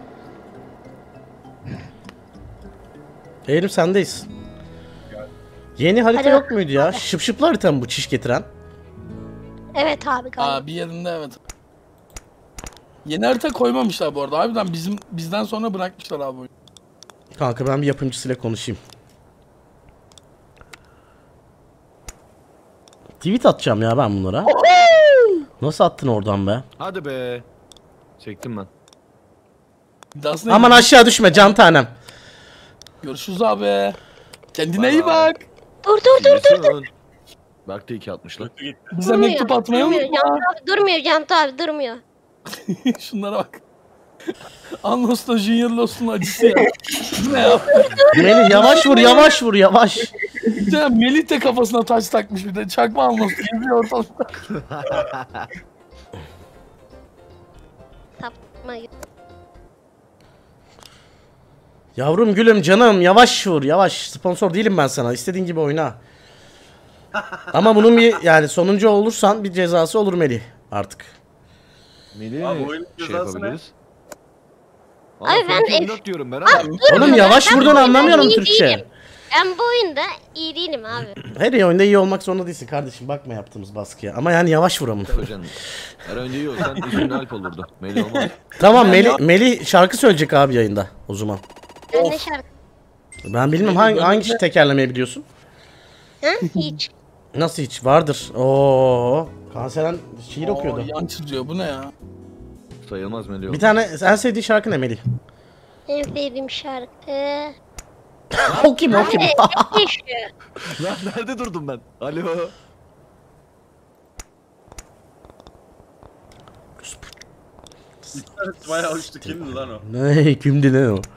B: Eğrim sendeyiz. Yeni harita
C: Hadi
B: yok
C: bak-
B: muydu ya? Şıpşıplı harita mı bu çiş getiren?
C: Evet abi galiba.
E: Aa bir yerinde evet. Yeni harita koymamışlar bu arada. Harbiden bizim bizden sonra bırakmışlar abi oyunu.
B: Kanka ben bir yapımcısıyla konuşayım. Tweet atacağım ya ben bunlara. Nasıl attın oradan be?
A: Hadi be. Çektim ben.
E: İddiasına
B: Aman
E: girdik.
B: aşağı düşme can tanem.
E: Görüşürüz abi. Kendine iyi bak.
C: Dur dur dur.
A: Dur. Bak da iki altmışlar.
E: Bize mektup atmayı
C: durmuyor,
E: unutma.
C: Cantu abi, durmuyor Cantu abi durmuyor.
E: Şunlara bak. Anlos'la Junior Lost'un acısı ya. Bu ne ya?
B: Melih yavaş vur yavaş vur yavaş.
E: Ya Melih de kafasına taş takmış bir de. Çakma Anlos gibi bir ortalıkta.
C: Sapma.
B: Yavrum gülüm canım yavaş vur yavaş. Sponsor değilim ben sana. İstediğin gibi oyna. Ama bunun bir yani sonuncu olursan bir cezası olur Melih artık.
A: Melih
D: Abi oyunun
A: şey
D: cezası ne?
A: yapabiliriz.
C: Abi
A: Abi
C: ben
A: ben
C: ev-
A: yirmi dört diyorum ben ama.
B: Oğlum yavaş
C: Ben
B: buradan
C: bu oyunda
B: anlamıyorum
C: iyi
B: Türkçe.
C: değilim. Ben bu oyunda iyi değilim abi.
B: Her iyi oyunda iyi olmak zorunda değilsin kardeşim. Bakma yaptığımız baskıya. Ama yani yavaş vur amına.
A: Tabii canım. Her önce iyi olsan ismin Alp olurdu. Melih olmaz.
B: Tamam Melih, Melih şarkı söyleyecek abi yayında o zaman.
C: Ben de şarkı.
B: Ben bilmem hangi, hangi kişi tekerlemeyi biliyorsun?
C: Ha? Hiç.
B: Nasıl hiç? Vardır. Oo, Kanseren şiir
E: Oo,
B: okuyordu.
E: yan çiziyor bu ne ya?
A: Sayılmaz Melih
B: Bir
A: olmaz.
B: tane en sevdiğin şarkı ne Melih?
C: En sevdiğim şarkı.
B: o kim o kim?
C: Evet, yaşıyor.
A: Lan nerede durdum ben? Alo.
D: Bayağı uçtu, kimdi lan o?
B: Ne kimdi ne o?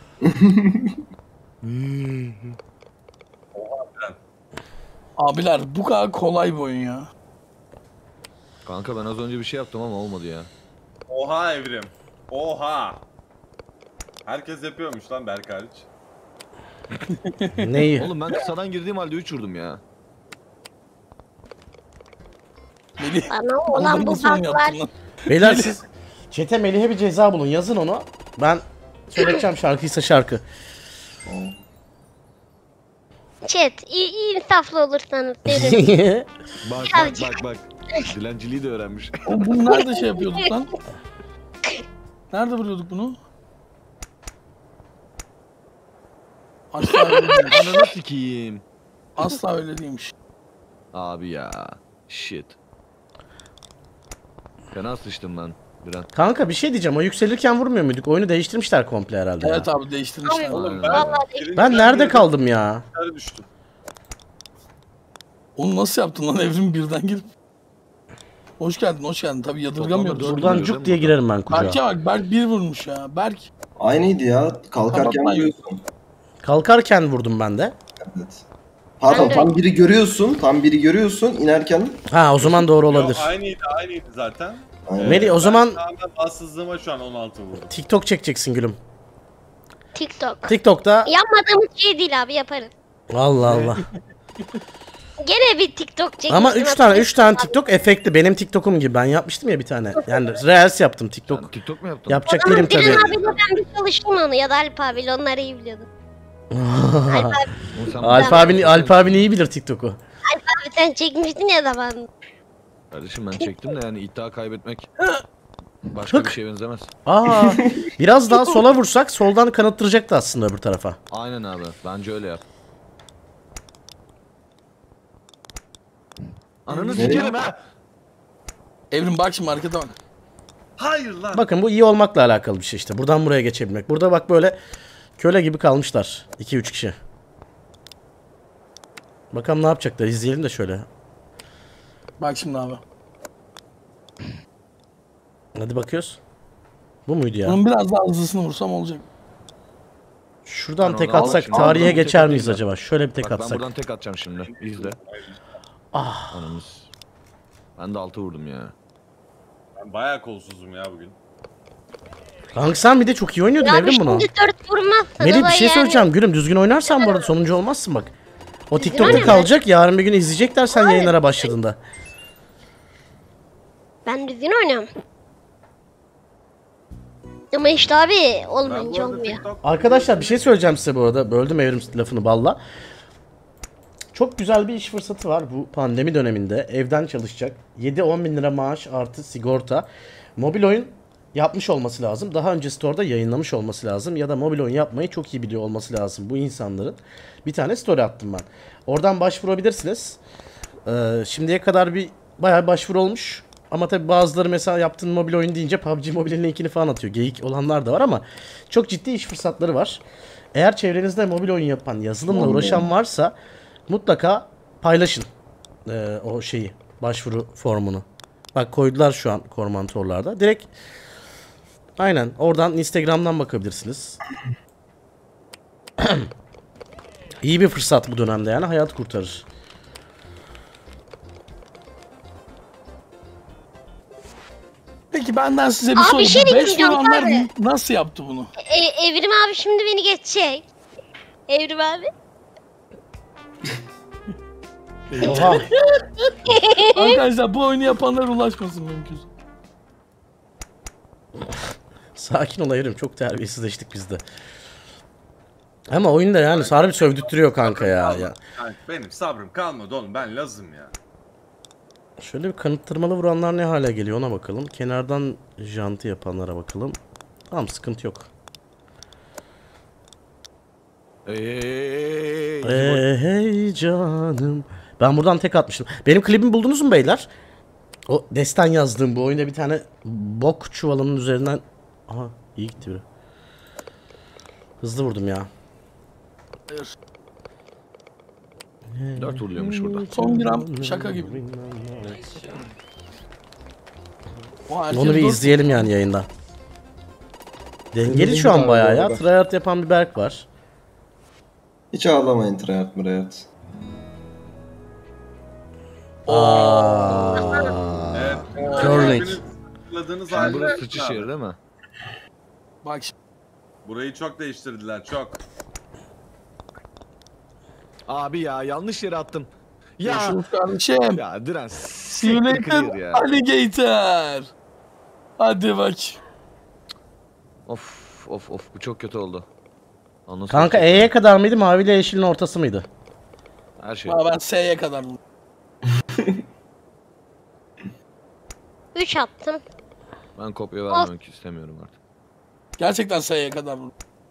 E: Abiler bu kadar kolay bir oyun ya.
A: Kanka ben az önce bir şey yaptım ama olmadı ya.
D: Oha Evrim. Oha. Herkes yapıyormuş lan Berk hariç.
B: Neyi?
A: Oğlum ben kısadan girdiğim halde üç vurdum ya.
E: Melih.
C: Bana olan
E: Onları
C: bu
E: nasıl oyun
C: baklar.
E: yaptın lan?
B: Beyler siz çete Melih'e bir ceza bulun. Yazın onu. Ben söyleyeceğim şarkıysa şarkı.
C: Chat iyi, iyi insaflı olursanız derim.
A: Bak bak
C: Birazcık.
A: bak bak. Dilenciliği de öğrenmiş.
E: Oğlum bunu nerede şey yapıyorduk lan? Nerede vuruyorduk bunu? Asla öyle değilmiş.
A: Ananı sikiyim.
E: Asla öyle değilmiş.
A: Abi ya. Shit. Fena sıçtım ben. Bir an.
B: Kanka bir şey diyeceğim. O yükselirken vurmuyor muyduk? Oyunu değiştirmişler komple herhalde.
E: Evet
B: ya.
E: abi değiştirmişler.
C: Abi,
A: Aynen.
C: vallahi
D: Birinci
B: Ben nerede
D: yerden
B: kaldım ya?
D: yukarı düştüm.
E: Onu nasıl yaptın lan Evrim birden girip? Hoş geldin, hoş geldin. Tabii yadırgamıyoruz.
B: Buradan cuk diye girerim ben
E: Berk'e
B: kucağa.
E: bak, Berk bir vurmuş ya. Berk.
F: Aynıydı ya. Kalkarken
E: Kapatma.
F: görüyorsun.
B: Kalkarken vurdum ben de.
F: Evet. Pardon
C: Ben de
F: tam biri görüyorsun. Tam biri görüyorsun. İnerken.
B: Ha o zaman doğru olabilir.
D: Yok, aynıydı aynıydı zaten.
F: Aynen.
B: Melih o zaman
D: Ben tamamen bahtsızlığıma şu an on altı vurdum.
B: TikTok çekeceksin gülüm.
C: TikTok.
B: TikTok'ta
C: Yapmadığımız şey değil abi yaparım.
B: Allah Allah.
C: Gene bir TikTok çekmiştim.
B: Ama üç tane üç tane TikTok efekti benim TikTok'um gibi. Ben yapmıştım ya bir tane. Yani Reels yaptım TikTok.
I: TikTok mu yaptın?
B: Yapacak
C: Ama
B: değilim
C: Diren
B: tabii.
C: abiyle ben bir çalıştım onu ya da Alp abiyle onlar iyi biliyordu. Alp abi,
I: Oğlum sen-
B: Alp abi Alp abi iyi bilir TikTok'u.
C: abi sen çekmiştin ya zamanında.
I: Kardeşim ben çektim de yani iddia kaybetmek başka bir şeye benzemez.
B: Aa, biraz daha sola vursak soldan kanattıracaktı aslında öbür tarafa.
I: Aynen abi. Bence öyle yap. Ananı sikerim ha.
E: Evrim bak şimdi harekete bak.
D: Hayır lan.
B: Bakın bu iyi olmakla alakalı bir şey işte. Buradan buraya geçebilmek. Burada bak böyle köle gibi kalmışlar. iki üç kişi. Bakalım ne yapacaklar. İzleyelim de şöyle.
E: Bak şimdi abi.
B: Hadi bakıyoruz. Bu muydu ya?
E: Bunun biraz daha hızlısını vursam olacak.
B: Şuradan
I: Ben
B: tek
I: onu
B: atsak
I: almışım.
B: tarihe
I: Aldım,
B: geçer
I: tek
B: miyiz
I: atayım
B: acaba? Şöyle bir tek
I: Bak ben
B: atsak.
I: buradan tek atacağım şimdi. İzle.
B: Ah.
I: Anamız. Ben de altı vurdum ya.
D: Ben bayağı kolsuzum ya bugün.
B: Kanka sen bir de çok iyi oynuyordun
C: Ya abi
B: Evrim bunu.
C: şimdi dört vurmazsan
B: Melih bir
C: olay
B: şey
C: yani.
B: söyleyeceğim gülüm. Düzgün oynarsan bu arada sonuncu olmazsın bak. O TikTok'ta
C: oynayayım
B: kalacak. Yarın bir gün izleyecekler sen yayınlara başladığında.
C: Ben düzgün oynuyorum. Ama işte abi
D: Ben bu
C: olmayınca
D: arada
C: olmuyor.
D: TikTok
B: Arkadaşlar bir şey söyleyeceğim size bu arada. Böldüm Evrim lafını balla. Çok güzel bir iş fırsatı var bu pandemi döneminde. Evden çalışacak. yedi on bin lira maaş artı sigorta. Mobil oyun yapmış olması lazım. Daha önce store'da yayınlamış olması lazım. Ya da mobil oyun yapmayı çok iyi biliyor olması lazım bu insanların. Bir tane story attım ben. Oradan başvurabilirsiniz. Ee, şimdiye kadar bir bayağı başvuru olmuş. Ama tabi bazıları mesela yaptığın mobil oyun deyince P U B G Mobile'in linkini falan atıyor. Geyik olanlar da var ama çok ciddi iş fırsatları var. Eğer çevrenizde mobil oyun yapan, yazılımla uğraşan varsa mutlaka paylaşın ee, o şeyi, başvuru formunu. Bak koydular şu an komentarlarda. Direkt aynen oradan Instagram'dan bakabilirsiniz. İyi bir fırsat bu dönemde yani hayat kurtarır.
E: Peki benden size bir
C: Abi
E: soru.
C: bir şey
E: Bu beş
C: diyeceğim
E: vuranlar
C: abi.
E: nasıl yaptı bunu?
C: E, Evrim abi şimdi beni geçecek. Evrim abi.
B: Oha.
E: Arkadaşlar bu oyunu yapanlar ulaşmasın mümkün.
B: Sakin ol Evrim, çok terbiyesizleştik biz de. Ama oyunda yani harbi sövdürtüyor kanka ya. ya.
D: Yani benim sabrım kalmadı oğlum, ben lazım ya.
B: Şöyle bir kanıttırmalı vuranlar ne hale geliyor ona bakalım. Kenardan janti yapanlara bakalım. Tamam, sıkıntı yok.
I: Eee.
B: Hey, hey canım. Ben buradan tek atmıştım. Benim klibimi buldunuz mu beyler? O destan yazdığım bu oyunda bir tane bok çuvalının üzerinden... Aha iyi gitti biri. Hızlı vurdum ya.
I: dört vuruyormuş burada.
E: Son bir an şaka gibi. O herkes
B: Onu bir
E: dört-
B: izleyelim yani yayında. Dengeli şu an bayağı ya. Tryhard yapan bir Berk var.
F: Hiç ağlamayın Treyarch Mreyarch.
B: Aa.
D: Evet.
B: Curling.
D: Hatırladığınız
I: Şimdi
D: halde
I: burası sıçış yeri değil mi?
E: Bak şimdi.
D: burayı çok değiştirdiler, çok.
I: Abi ya yanlış yere attım. Ya.
E: Görüşürüz kardeşim.
I: Ya Diren.
E: See you
I: siktir
E: later,
I: clear ya.
E: alligator. Hadi bak.
I: Of of of bu çok kötü oldu. Ondan sonra
B: Kanka
I: çok-
B: E'ye kadar mıydı? Mavi ile yeşilin ortası mıydı?
I: Her şey.
E: Ha, ben S'ye kadar vurdum.
C: üç attım.
I: Ben kopya vermemek istemiyorum artık.
E: Gerçekten S'ye kadar vurdum.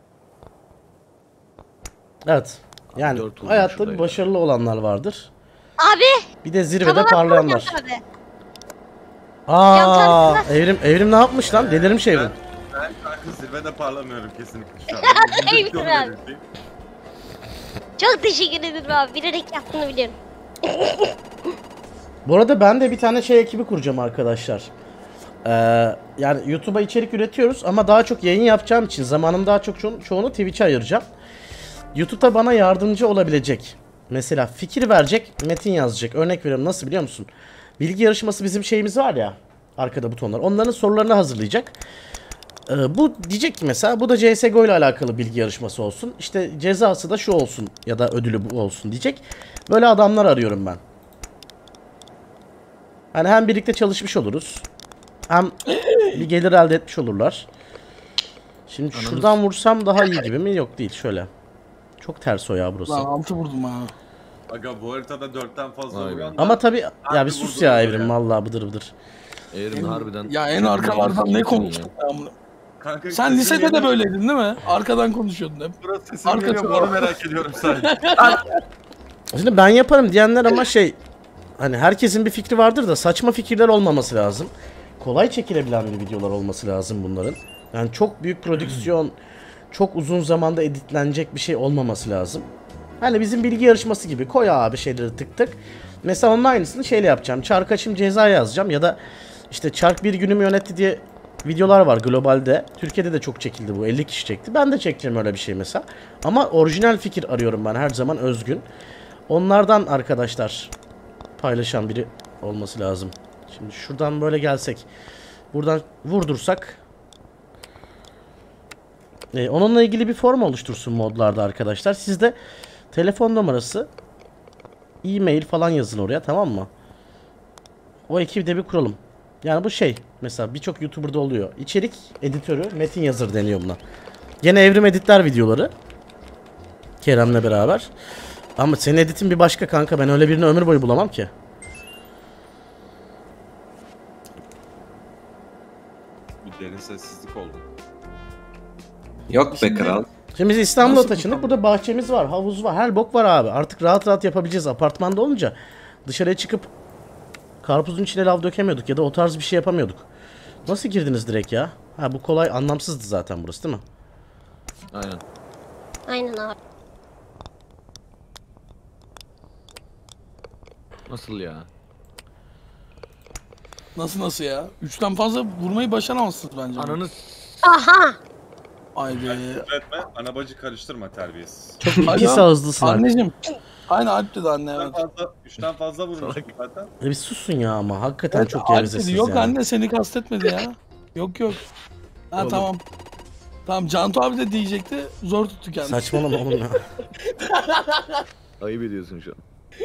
B: Evet. Yani
I: dört vurdum
B: hayatta
I: şurada
B: bir
I: ya.
B: başarılı olanlar vardır.
C: Abi.
B: Bir de zirvede
C: Tamam,
B: parlayanlar.
C: abi.
B: Aa,
C: Yan
B: Evrim Evrim ne yapmış lan? Delirmiş Evrim.
D: Ben kanka zirvede parlamıyorum kesinlikle şu an.
C: Eyvallah
D: Öncelikle onu
C: abi.
D: belirteyim.
C: Çok teşekkür ederim abi. Bilerek yaptığını biliyorum.
B: Bu arada ben de bir tane şey ekibi kuracağım arkadaşlar. Ee, yani YouTube'a içerik üretiyoruz ama daha çok yayın yapacağım için zamanım daha çok ço- çoğunu Twitch'e ayıracağım. YouTube'da bana yardımcı olabilecek. Mesela fikir verecek, metin yazacak. Örnek veriyorum, nasıl biliyor musun? Bilgi yarışması bizim şeyimiz var ya. Arkada butonlar. Onların sorularını hazırlayacak. Ee, bu diyecek ki mesela bu da C S G O ile alakalı bilgi yarışması olsun. İşte cezası da şu olsun ya da ödülü bu olsun diyecek. Böyle adamlar arıyorum ben. Yani hem birlikte çalışmış oluruz. Hem bir gelir elde etmiş olurlar. Şimdi
I: Ananız.
B: şuradan vursam daha iyi gibi mi? Yok değil, şöyle. Çok ters o ya burası.
E: Lan altı vurdum ha.
D: Aga bu haritada dörtten fazla
I: Vay be.
D: vuran.
B: Ama tabi ya
D: Harbi
B: bir sus
D: vurdu
B: ya
D: ya.
B: Evrim, vallahi bıdır bıdır.
I: Evrim harbiden.
E: Ya en arkalardan ne konuştun ya?
D: Kanka,
E: Sen
D: sesin
E: lisede de
D: geliyor.
E: böyleydin değil mi? Arkadan konuşuyordun hep.
D: Burası sesin
E: Arka
D: geliyor,
E: taraf.
D: onu merak ediyorum sadece.
B: Şimdi ben yaparım diyenler ama şey, hani herkesin bir fikri vardır da saçma fikirler olmaması lazım. Kolay çekilebilen bir videolar olması lazım bunların. Yani çok büyük prodüksiyon, çok uzun zamanda editlenecek bir şey olmaması lazım. Hani bizim bilgi yarışması gibi koy abi şeyleri tık tık. Mesela onun aynısını şeyle yapacağım. Çark açım ceza yazacağım ya da işte Çark bir günümü yönetti diye videolar var globalde. Türkiye'de de çok çekildi bu. elli kişi çekti. Ben de çekeceğim öyle bir şey mesela. Ama orijinal fikir arıyorum ben her zaman, özgün. Onlardan arkadaşlar paylaşan biri olması lazım. Şimdi şuradan böyle gelsek. Buradan vurdursak. Ee, onunla ilgili bir form oluştursun modlarda arkadaşlar. Siz de telefon numarası, e-mail falan yazın oraya, tamam mı? O ekibi de bir kuralım. Yani bu şey mesela birçok YouTuber'da oluyor. İçerik editörü, metin yazır deniyor buna. Gene Evrim editler videoları. Kerem'le beraber. Ama senin editin bir başka kanka. Ben öyle birini ömür boyu bulamam ki.
D: Bir derin sessizlik oldu.
F: Yok be kral.
B: Şimdi biz İstanbul'da
E: Nasıl
B: taşındık.
E: bu?
B: Burada bahçemiz var, havuz var, her bok var abi. Artık rahat rahat yapabileceğiz. Apartmanda olunca dışarıya çıkıp karpuzun içine lav dökemiyorduk ya da o tarz bir şey yapamıyorduk. Nasıl girdiniz direkt ya? Ha bu kolay, anlamsızdı zaten burası değil mi?
I: Aynen.
C: Aynen abi.
I: Nasıl ya?
E: Nasıl nasıl ya? Üçten fazla vurmayı başaramazsınız bence.
I: Ananı
C: Aha.
E: Haydi.
D: Etme, ana bacı karıştırma terbiyesiz.
B: Çok
E: Hadi
B: pis
E: lan.
B: ağızlısın abi.
E: Anneciğim. Aynı Alp dedi anne
D: Üçten
E: evet.
D: fazla, üçten fazla vurmuşsun zaten.
B: E bir susun ya ama hakikaten
E: Evet,
B: çok
E: Alp dedi.
B: gevezesiniz
E: Yok
B: yani.
E: anne seni kastetmedi ya. Yok yok. Ha
I: Oğlum.
E: tamam. Tamam Cantu abi de diyecekti. Zor tuttu kendisi.
B: Saçmalama oğlum ya.
I: ayıp ediyorsun şu an.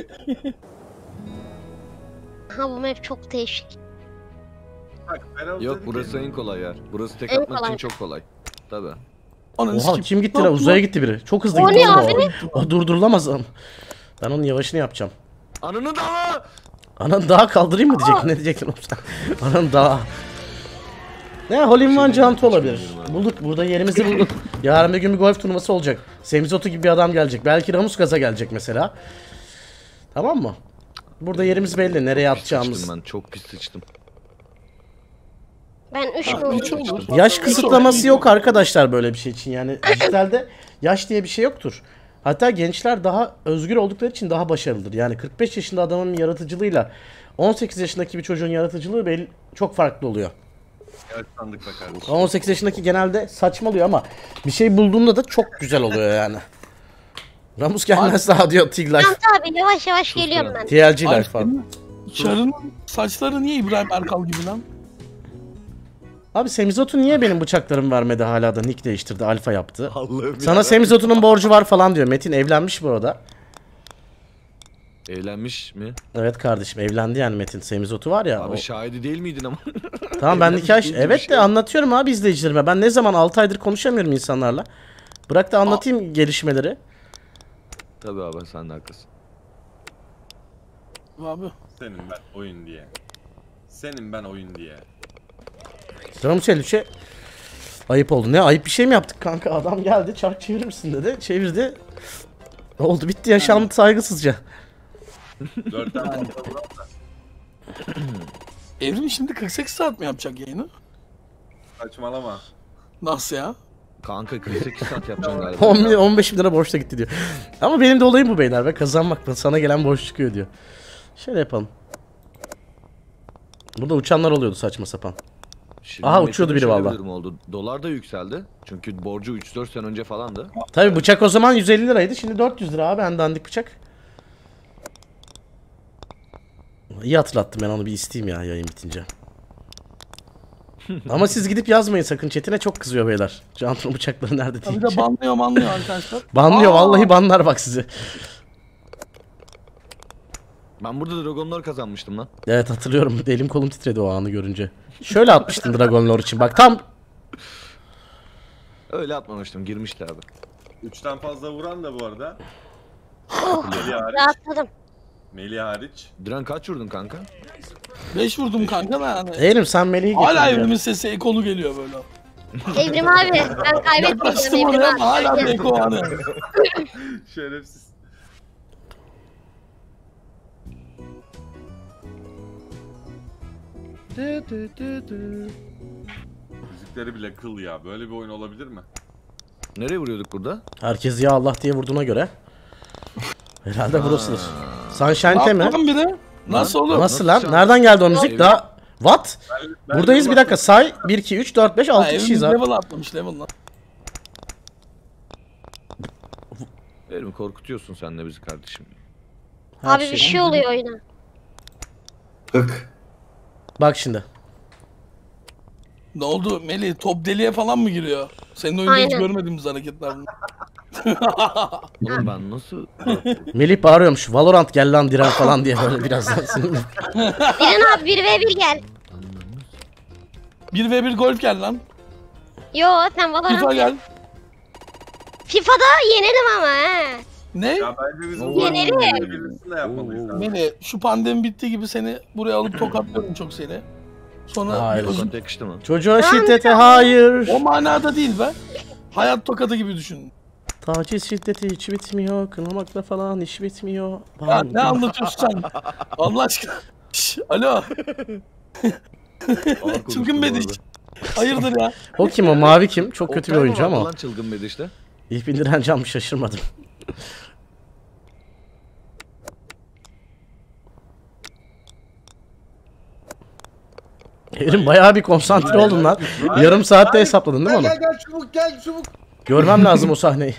C: Ha bu map çok değişik.
D: Bak, Ferhat
I: Yok
D: dedi
I: burası
D: ki,
I: en kolay yer. Burası tek
C: En
I: atmak için
C: kolay.
I: çok kolay. Tabi.
E: Ananı
B: Oha
E: sikeyim.
B: kim gitti
E: Ne
B: lan?
E: yaptın
B: Uzaya gitti biri. Çok hızlı
C: O
B: gitti
C: ne
B: oğlum
C: abi?
B: o. O durdurulamaz ama. Ben onun yavaşını yapacağım.
I: Ananı da!
B: Anan daha kaldırayım mı diyecek? Ne diyecektin oğlum sen? Anan daha. Ne hole in one Cantu olabilir. Bulduk, burada yerimizi bulduk. Yarın bir gün bir golf turnuvası olacak. Semizotu gibi bir adam gelecek. Belki Ramus Gaza gelecek mesela. Tamam mı? Burada yerimiz belli. Nereye atacağımız.
I: Sıçtım ben, çok pis sıçtım.
C: Ben üç
E: Ha,
C: mü
E: hiç
C: vurdum?
E: olur.
B: Yaş
E: Hiç
B: kısıtlaması
E: olur.
B: yok arkadaşlar böyle bir şey için. Yani dijitalde yaş diye bir şey yoktur. Hatta gençler daha özgür oldukları için daha başarılıdır. Yani kırk beş yaşında adamın yaratıcılığıyla on sekiz yaşındaki bir çocuğun yaratıcılığı belli, çok farklı oluyor.
D: yaşlandık be kardeşim.
B: on sekiz yaşındaki genelde saçmalıyor ama bir şey bulduğunda da çok güzel oluyor yani. Ramus gelmez daha diyor Tig Life.
C: Cantu abi yavaş yavaş geliyorum ben.
B: T L G Life
E: Alp
B: falan.
E: senin Çar'ın saçları niye İbrahim Erkal gibi lan?
B: Abi Semizotu niye benim bıçaklarımı vermedi, hala da nick değiştirdi, alfa yaptı.
I: Allah'ım
B: Sana Semizotu'nun borcu var falan diyor. Metin evlenmiş bu arada.
I: Evlenmiş mi?
B: Evet kardeşim evlendi yani Metin. Semizotu var ya.
I: Abi
B: o-
I: şahidi değil miydin ama?
B: Tamam ben
I: evlenmiş
B: nikah...
I: deyince bir
B: Evet
I: şey
B: de
I: yok.
B: anlatıyorum abi izleyicilerime. Ben ne zaman altı aydır konuşamıyorum insanlarla. Bırak da anlatayım gelişmeleri.
I: Tabi abi sen de haklısın.
E: Abi.
D: Senin ben oyun diye. Senin ben oyun diye.
B: Ramus elli ayıp oldu. Ne ayıp bir şey mi yaptık kanka? Adam geldi çark çevirir misin dedi. Çevirdi. Oldu bitti, yaşandı saygısızca.
D: Dörtten fazla vuran da
E: Evrim şimdi kırk sekiz saat mi yapacak yayını?
D: saçmalama.
E: Nasıl ya?
I: Kanka kırk sekiz saat yapacaksın galiba.
B: on bin, on beş bin lira borçla gitti diyor. Ama benim de olayım bu beyler be. Kazanmak mı? Sana gelen borç çıkıyor diyor. Şöyle yapalım. Burada uçanlar oluyordu saçma sapan.
I: Şimdi
B: Aha, uçuyordu biri
I: şöyle bir
B: valla.
I: durum oldu. Dolar da yükseldi. Çünkü borcu üç dört sene önce falandı.
B: Tabi bıçak o zaman yüz elli liraydı. Şimdi dört yüz lira abi en dandik bıçak. İyi hatırlattım, ben onu bir isteyeyim ya yayın bitince. Ama siz gidip yazmayın sakın chatine, çok kızıyor beyler. Canton bıçakları nerede
E: Bir
B: diye.
E: de banlıyor banlıyor arkadaşlar.
B: Banlıyor
E: Aa!
B: vallahi, banlar bak sizi.
I: Ben burada Dragonlar kazanmıştım lan.
B: Evet hatırlıyorum, elim kolum titredi o anı görünce. Şöyle atmıştın Dragon Lore için bak tam.
I: Öyle atmamıştım, girmişti abi.
D: Üçten fazla vuran da bu arada. Melih hariç.
C: Rahatladım.
D: Melih hariç.
I: Diren kaç vurdun kanka?
E: beş vurdum kanka da yani.
B: Eğrim sen Melih'i getir.
E: Hala
B: ya.
E: evrimin sesi ekolu geliyor böyle.
C: Evrim abi ben kaybetmeyeceğim
E: Yaklaştım
C: Evrim
E: oraya ama
C: abi.
E: hala bir eko hani.
D: Şerefsiz. Müzikleri bile kıl ya. Böyle bir oyun olabilir mi?
I: Nereye vuruyorduk burada?
B: Herkes ya Allah diye vurduğuna göre. Herhalde burasıdır. Sunshine'te mi?
E: Atladım bir de. Nasıl olur?
B: Nasıl
I: Nasıl
B: lan?
I: şu an?
B: Nereden geldi o müzik? Daha... What?
D: Ben
B: Buradayız bir dakika, say. bir, iki, üç, dört, beş,
E: Ha,
B: altı
E: evimiz
B: kişiyiz abi.
E: level atlamış level lan.
I: Evrim korkutuyorsun sen de bizi kardeşim.
B: Her
C: Abi bir şey oluyor oyuna.
F: Hık.
B: Bak şimdi.
E: Ne oldu Melih? Top deliğe falan mı giriyor? Senin oyunda hiç
C: Aynen.
E: görmediğimiz hareketler bunlar.
I: Oğlum ben nasıl...
B: Melih bağırıyormuş. Valorant gel lan diren falan diye böyle birazdan sinirli.
C: Diren abi bir ve bir gel.
E: bir ve bir golf gel lan.
C: Yo sen Valorant
E: FIFA gel.
C: FIFA'da yenelim ama he.
E: Ne?
D: Ya bence bizim
I: Oo.
C: Yenelim.
D: birisini de yapmalıyız. abi.
E: Melih şu pandemi bittiği gibi seni buraya alıp tokatlıyorum çok seni. Sonra
B: Hayır.
E: bir özür-
I: Kont yakıştı mı?
B: Çocuğa şiddete hayır.
E: o manada değil be. Hayat tokadı gibi düşün.
B: Taciz şiddeti hiç bitmiyor. Kınamakla falan iş bitmiyor.
E: Ya
B: Bağırma.
E: ne anlatıyorsun sen? Allah aşkına. Şş, alo.
I: Ağır konuştu
E: Çılgın
I: bu
E: Bediş.
I: arada.
E: Hayırdır ya?
B: O kim o? Mavi kim? Çok kötü bir
I: Oktay mı
B: oyuncu
I: vardı
B: ama.
I: lan çılgın Bediş'te?
B: İlk bindiren cam, şaşırmadım. Elim bayağı bir konsantre oldun lan. Yarım saatte hesapladın değil mi onu?
D: Gel gel çabuk gel çabuk.
B: Görmem lazım o sahneyi.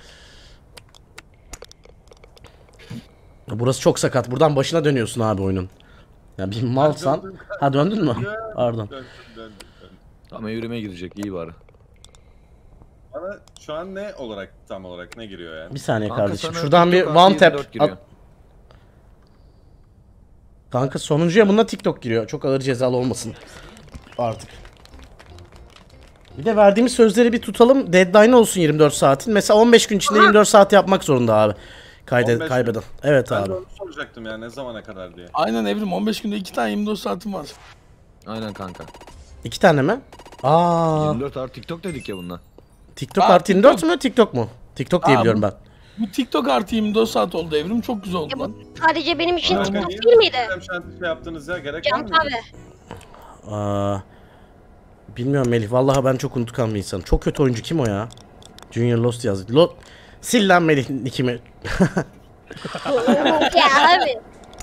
B: Burası çok sakat. Buradan başına dönüyorsun abi oyunun. Ya bir malsan. Ha döndün mü? Pardon.
D: Dön, dön, dön.
I: Tam evrime girecek, iyi bari.
D: Bana şu an ne olarak tam olarak ne giriyor yani?
B: Bir saniye
I: Kanka
B: kardeşim.
I: sana
B: Şuradan bir
I: TikTok
B: one
I: artı yirmi
B: tap.
I: dört giriyor.
B: At. Kanka sonuncuya bununla TikTok giriyor. Çok ağır cezalı olmasın. Artık. Bir de verdiğimiz sözleri bir tutalım. Deadline olsun yirmi dört saatin. Mesela on beş gün içinde yirmi dört saat yapmak zorunda abi. Kaydet,
D: on beş
B: kaybeden. Evet
D: Ben
B: abi.
D: de onu soracaktım ya ne zamana kadar diye.
E: Aynen Evrim on beş günde iki tane yirmi dört saatim var.
I: Aynen kanka.
B: İki tane mi? Aa,
I: yirmi dört artı TikTok dedik ya bundan.
B: TikTok
E: Aa,
B: artı yirmi dört
E: TikTok.
B: mü TikTok mu? TikTok diye
E: Aa,
B: biliyorum
E: bu-
B: ben.
E: Bu TikTok artı yirmi dört saat oldu Evrim, çok güzel oldu
C: Ya bu
E: lan.
C: sadece benim için
D: Başka
C: TikTok
D: niye
C: değil miydi?
D: Hem şanti şey yaptınız ya gerek var
C: Can
D: mı?
C: abi.
B: Aa, bilmiyorum Melih. Vallahi ben çok unutkan bir insanım. Çok kötü oyuncu kim o ya? Junior Lost yazdı. Lo Sil lan Melih nickimi.
C: Ya abi.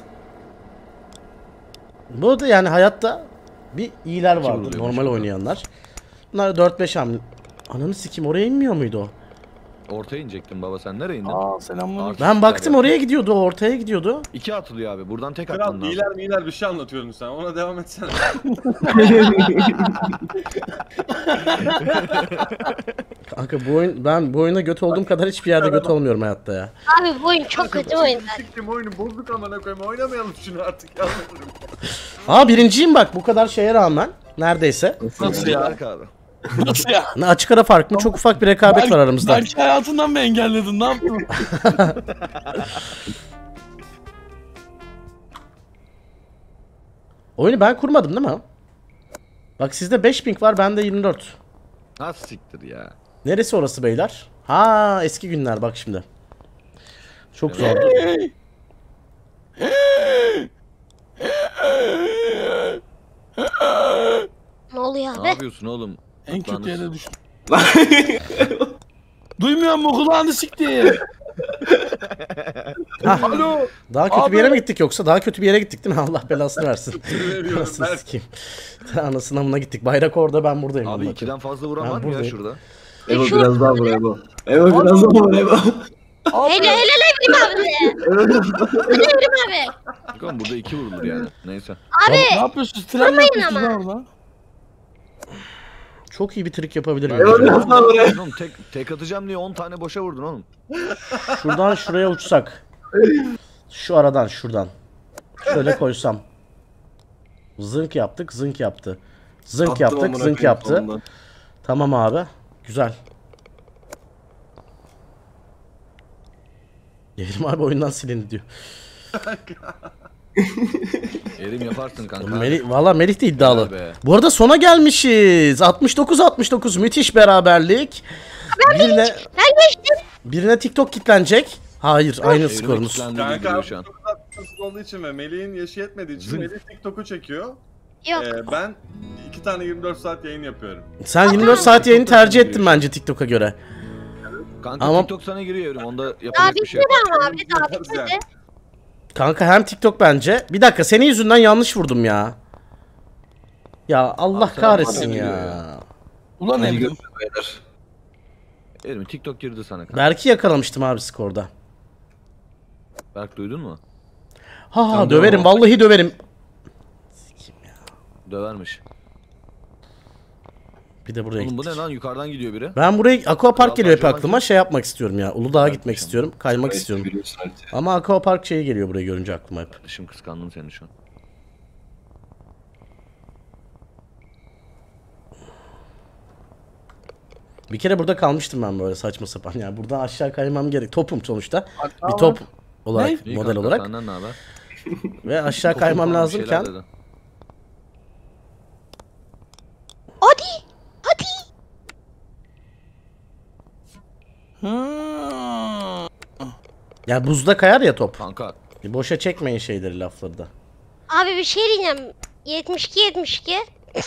B: Bu da yani hayatta bir iyiler vardı.
I: oluyormuş
B: Normal
I: burada?
B: oynayanlar. Bunlar dört beş hamle. Ananı sikim, oraya inmiyor muydu o?
I: Ortaya inecektin baba, sen nereye indin?
E: Aa selamünaleyküm.
B: Ben baktım oraya gidiyordu, o ortaya gidiyordu.
I: İki atılıyor abi, buradan tek
D: Kral
I: atman lazım.
D: iyiler miyiler bir şey anlatıyordun sen ona devam etsene.
B: Kanka bu oyun, ben bu oyuna göt olduğum kadar hiçbir yerde göt olmuyorum hayatta ya.
C: Abi bu oyun çok kötü oyun.
D: Siktim oyunu bozduk amına koyayım oynamayalım şunu artık yalvarırım.
B: Aa birinciyim bak bu kadar şeye rağmen. Neredeyse.
E: Nasıl ya?
I: Berk abi.
E: Nasıl ya?
B: Ne açık ara fark mı? Çok ufak bir rekabet var aramızda.
E: Belki hayatından mı engelledin, ne yaptın?
B: Oyunu ben kurmadım değil mi? Bak sizde beş ping var, bende yirmi dört.
I: Ha siktir ya.
B: Neresi orası beyler? Ha eski günler bak şimdi. Çok zor.
C: Ne oluyor
I: Ne
C: abi?
I: yapıyorsun oğlum?
E: En kötü
I: Yalnız.
E: yere düştüm. Duymuyor mu kulağını sikti. Alo.
B: Daha kötü
E: Abi.
B: bir yere mi gittik yoksa? Daha kötü bir yere gittik değil mi? Allah belasını versin.
D: Veriyorum
B: Nasıl
D: ben.
B: sikeyim. Anasına amına gittik. Bayrak orada, ben buradayım.
I: Abi
B: amına
I: ikiden fazla vuran
B: Ben
I: var mı ya
B: buradayım.
I: şurada?
F: Ebo biraz daha vur Ebo. Ebo biraz daha vur Ebo.
C: Hele hele Evrim abi. Hadi Evrim abi.
I: Bakalım burada iki vurulur yani. Neyse.
C: Abi
E: Ne yapıyorsunuz? Tren mi yapıyorsunuz lan orada?
B: Çok iyi bir trik yapabilirim.
F: Ebo biraz daha vur Ebo.
I: Oğlum tek, tek atacağım diye on tane boşa vurdun oğlum.
B: Şuradan şuraya uçsak. Şu aradan şuradan. Şöyle koysam. Zınk yaptık, zınk yaptı. Zınk
F: Attım
B: yaptık,
F: amına
B: zınk
F: koyayım
B: yaptı.
F: sonunda.
B: Tamam abi. Güzel. Evrim abi oyundan silindi diyor.
I: Erim yaparsın kanka.
B: Melih, valla Melih de iddialı.
I: Helal be.
B: Bu arada sona gelmişiz. altmış dokuz altmış dokuz müthiş beraberlik. Birine,
C: ben geçtim.
B: birine TikTok kitlenecek. Hayır, aynı
I: Evrim
B: skorunuz.
I: kilitlendi
D: Kanka
I: gibi
D: abi
I: şu an.
D: çok tatlısı olduğu için ve Melih'in yaşı yetmediği için
I: Zınk.
D: Melih TikTok'u çekiyor.
C: Yok.
D: Ee, ben iki tane yirmi dört saat yayın yapıyorum.
B: Sen yirmi dört saat yayını tercih ettin bence TikTok'a göre.
I: Kanka
B: Ama-
I: TikTok sana giriyor Evrim. Onda
C: Daha
I: yapacak bir şey
C: bitmedi
I: yok.
C: ama abi daha
D: Yaparız
C: bitmedi.
D: yani.
B: Kanka hem TikTok bence. Bir dakika, senin yüzünden yanlış vurdum ya. Ya Allah
I: Abi sen
B: kahretsin
I: bana
B: ya.
I: diyor ya.
E: Ulan
F: Hadi
E: Evrim.
F: görüşürüz beyler.
I: Evrim TikTok girdi sana kanka.
B: Berk'i yakalamıştım abi skorda.
I: Berk duydun mu?
B: Ha ha döverim, vallahi döverim.
I: Dövermiş.
B: Bir de buraya
I: Oğlum bu
B: gittik.
I: ne lan, yukarıdan gidiyor biri.
B: Ben buraya Aqua Park
I: Kral
B: geliyor hep
I: Park'a
B: aklıma, şey yapmak istiyorum ya. Uludağ'a gitmek
I: Yapmışım.
B: istiyorum. Kaymak istiyorum.
F: Biliyorsun haritayı.
B: Ama Aqua Park şeyi geliyor buraya görünce aklıma hep.
I: Şimdi kıskandım seni şu an.
B: Bir kere burada kalmıştım ben böyle saçma sapan. Yani buradan aşağı kaymam gerek. Topum sonuçta.
E: Hatta
B: Bir top olarak,
I: İyi
B: model
I: kanka,
B: olarak.
I: Senden ne haber?
B: Ve aşağı
I: Topun
B: kaymam
I: falan bir şeyler
B: lazımken.
I: dedi.
C: Hadi. Hadi.
E: Hmm.
B: Ya buzda kayar ya top.
I: Kanka
B: Bir boşa çekmeyin şeyleri, lafları da.
C: Abi bir şey diyeceğim. yetmiş iki yetmiş iki.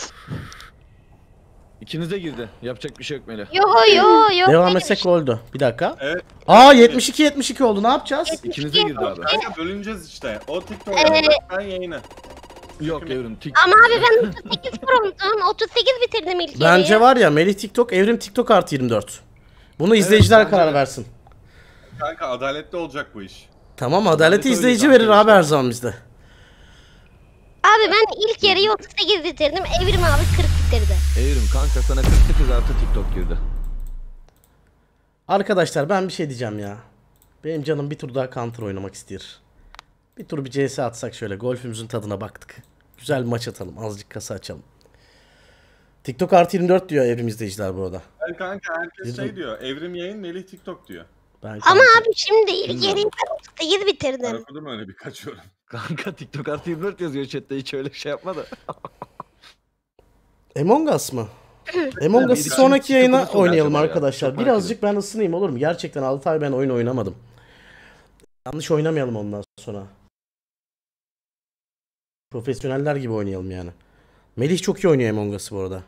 I: ikinize girdi. Yapacak bir şey yok Melih.
C: Yo yo yo.
B: Devam etsek oldu. Bir dakika.
D: Evet.
B: Aa yetmiş iki yetmiş iki oldu. Ne yapacağız?
I: İkinize girdi abi.
D: Kanka bölüneceğiz işte. O TikTok'a
C: Ee,
D: ben yayını.
I: Yok Evrim tik.
C: Ama abi ben otuz sekiz kurumdum. otuz sekiz bitirdim ilk
B: Bence
C: yarıyı.
B: var ya, Melih TikTok, Evrim TikTok artı yirmi dört. Bunu izleyiciler
D: bence
B: karar
D: de.
B: versin.
D: Kanka adaletli olacak bu iş.
B: Tamam, adaleti
I: öyle
B: izleyici
I: kanka
B: verir
I: işte.
B: abi her zaman bizde.
C: Abi ben ilk yarıyı otuz sekiz bitirdim. Evrim abi kırk bitirdi.
I: Evrim kanka sana kırk sekiz artı TikTok girdi.
B: Arkadaşlar ben bir şey diyeceğim ya. Benim canım bir tur daha Counter oynamak istiyor. Bir tur bir C S atsak şöyle, golfümüzün tadına baktık. Güzel bir maç atalım, azıcık kasa açalım. TikTok artı yirmi dört diyor Evrim izleyiciler bu arada.
D: Yani kanka herkes
B: Girdim.
D: şey diyor. Evrim yayın, Melih TikTok diyor.
B: Ben
C: Ama
B: Counter-
C: abi şimdi ilk yarıyı ben otuz sekiz
D: Ben
C: bitirdim.
D: okudum öyle birkaç yorum.
I: Kanka TikTok artı yirmi dört yazıyor chatte, hiç öyle şey yapma da.
B: Among Us mı? Among Us'ı
I: bir
B: sonraki
I: için
B: yayına
I: TikTok'u
B: oynayalım
I: gerçekten ya.
B: arkadaşlar.
I: Çok merak
B: Birazcık ben ısınayım, olur mu? Gerçekten altı ay ben oyun oynamadım. Yanlış oynamayalım ondan sonra. Profesyoneller gibi oynayalım yani. Melih çok iyi oynuyor Among Us'ı bu arada.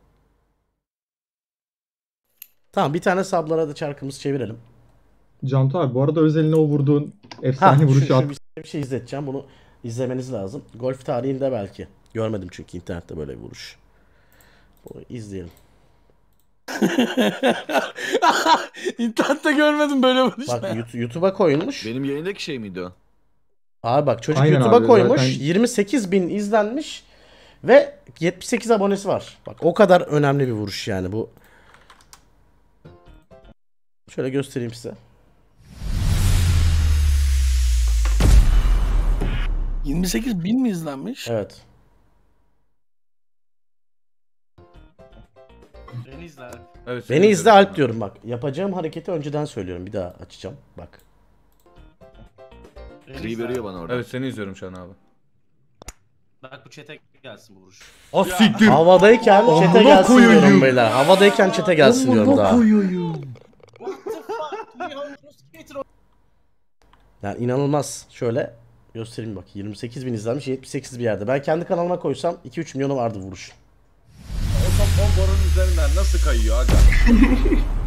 B: Tamam, bir tane sablara da çarkımızı çevirelim.
G: Cantu abi bu arada özeline o vurduğun
B: Ha,
G: efsane
B: şu,
G: vuruşu
B: şu
G: at.
B: bir, bir şey izleteceğim. Bunu izlemeniz lazım. Golf tarihinde belki. Görmedim çünkü internette böyle bir vuruş. Bunu izleyelim.
E: İnternette görmedim böyle bir şey.
B: Bak YouTube- YouTube'a koyulmuş.
I: Benim yayındaki şey miydi o?
B: Abi bak, çocuk
G: Aynen
B: YouTube'a
G: abi,
B: koymuş.
G: zaten-
B: yirmi sekiz bin izlenmiş. Ve yetmiş sekiz abonesi var. Bak o kadar önemli bir vuruş yani bu. Şöyle göstereyim size.
E: yirmi sekiz bin mi izlenmiş?
B: Evet.
I: Evet.
B: Beni izle Alp diyorum bak. Yapacağım hareketi önceden söylüyorum. Bir daha açacağım. Bak.
I: Free veriyor bana orada.
J: Evet, seni izliyorum şu an abi.
K: Bak bu chat'e gelsin bu vuruş.
J: Ah siktir.
B: Havadayken çete
J: Amına
B: gelsin
J: koyayım.
B: diyorum beyler. Havadayken çete gelsin diyorum daha. Yani inanılmaz. Şöyle göstereyim bak. yirmi sekiz bin izlenmiş, yetmiş sekiz bir yerde. Ben kendi kanalıma koysam iki üç milyonu vardı vuruş.
D: top o borun üzerinden nasıl kayıyor aga?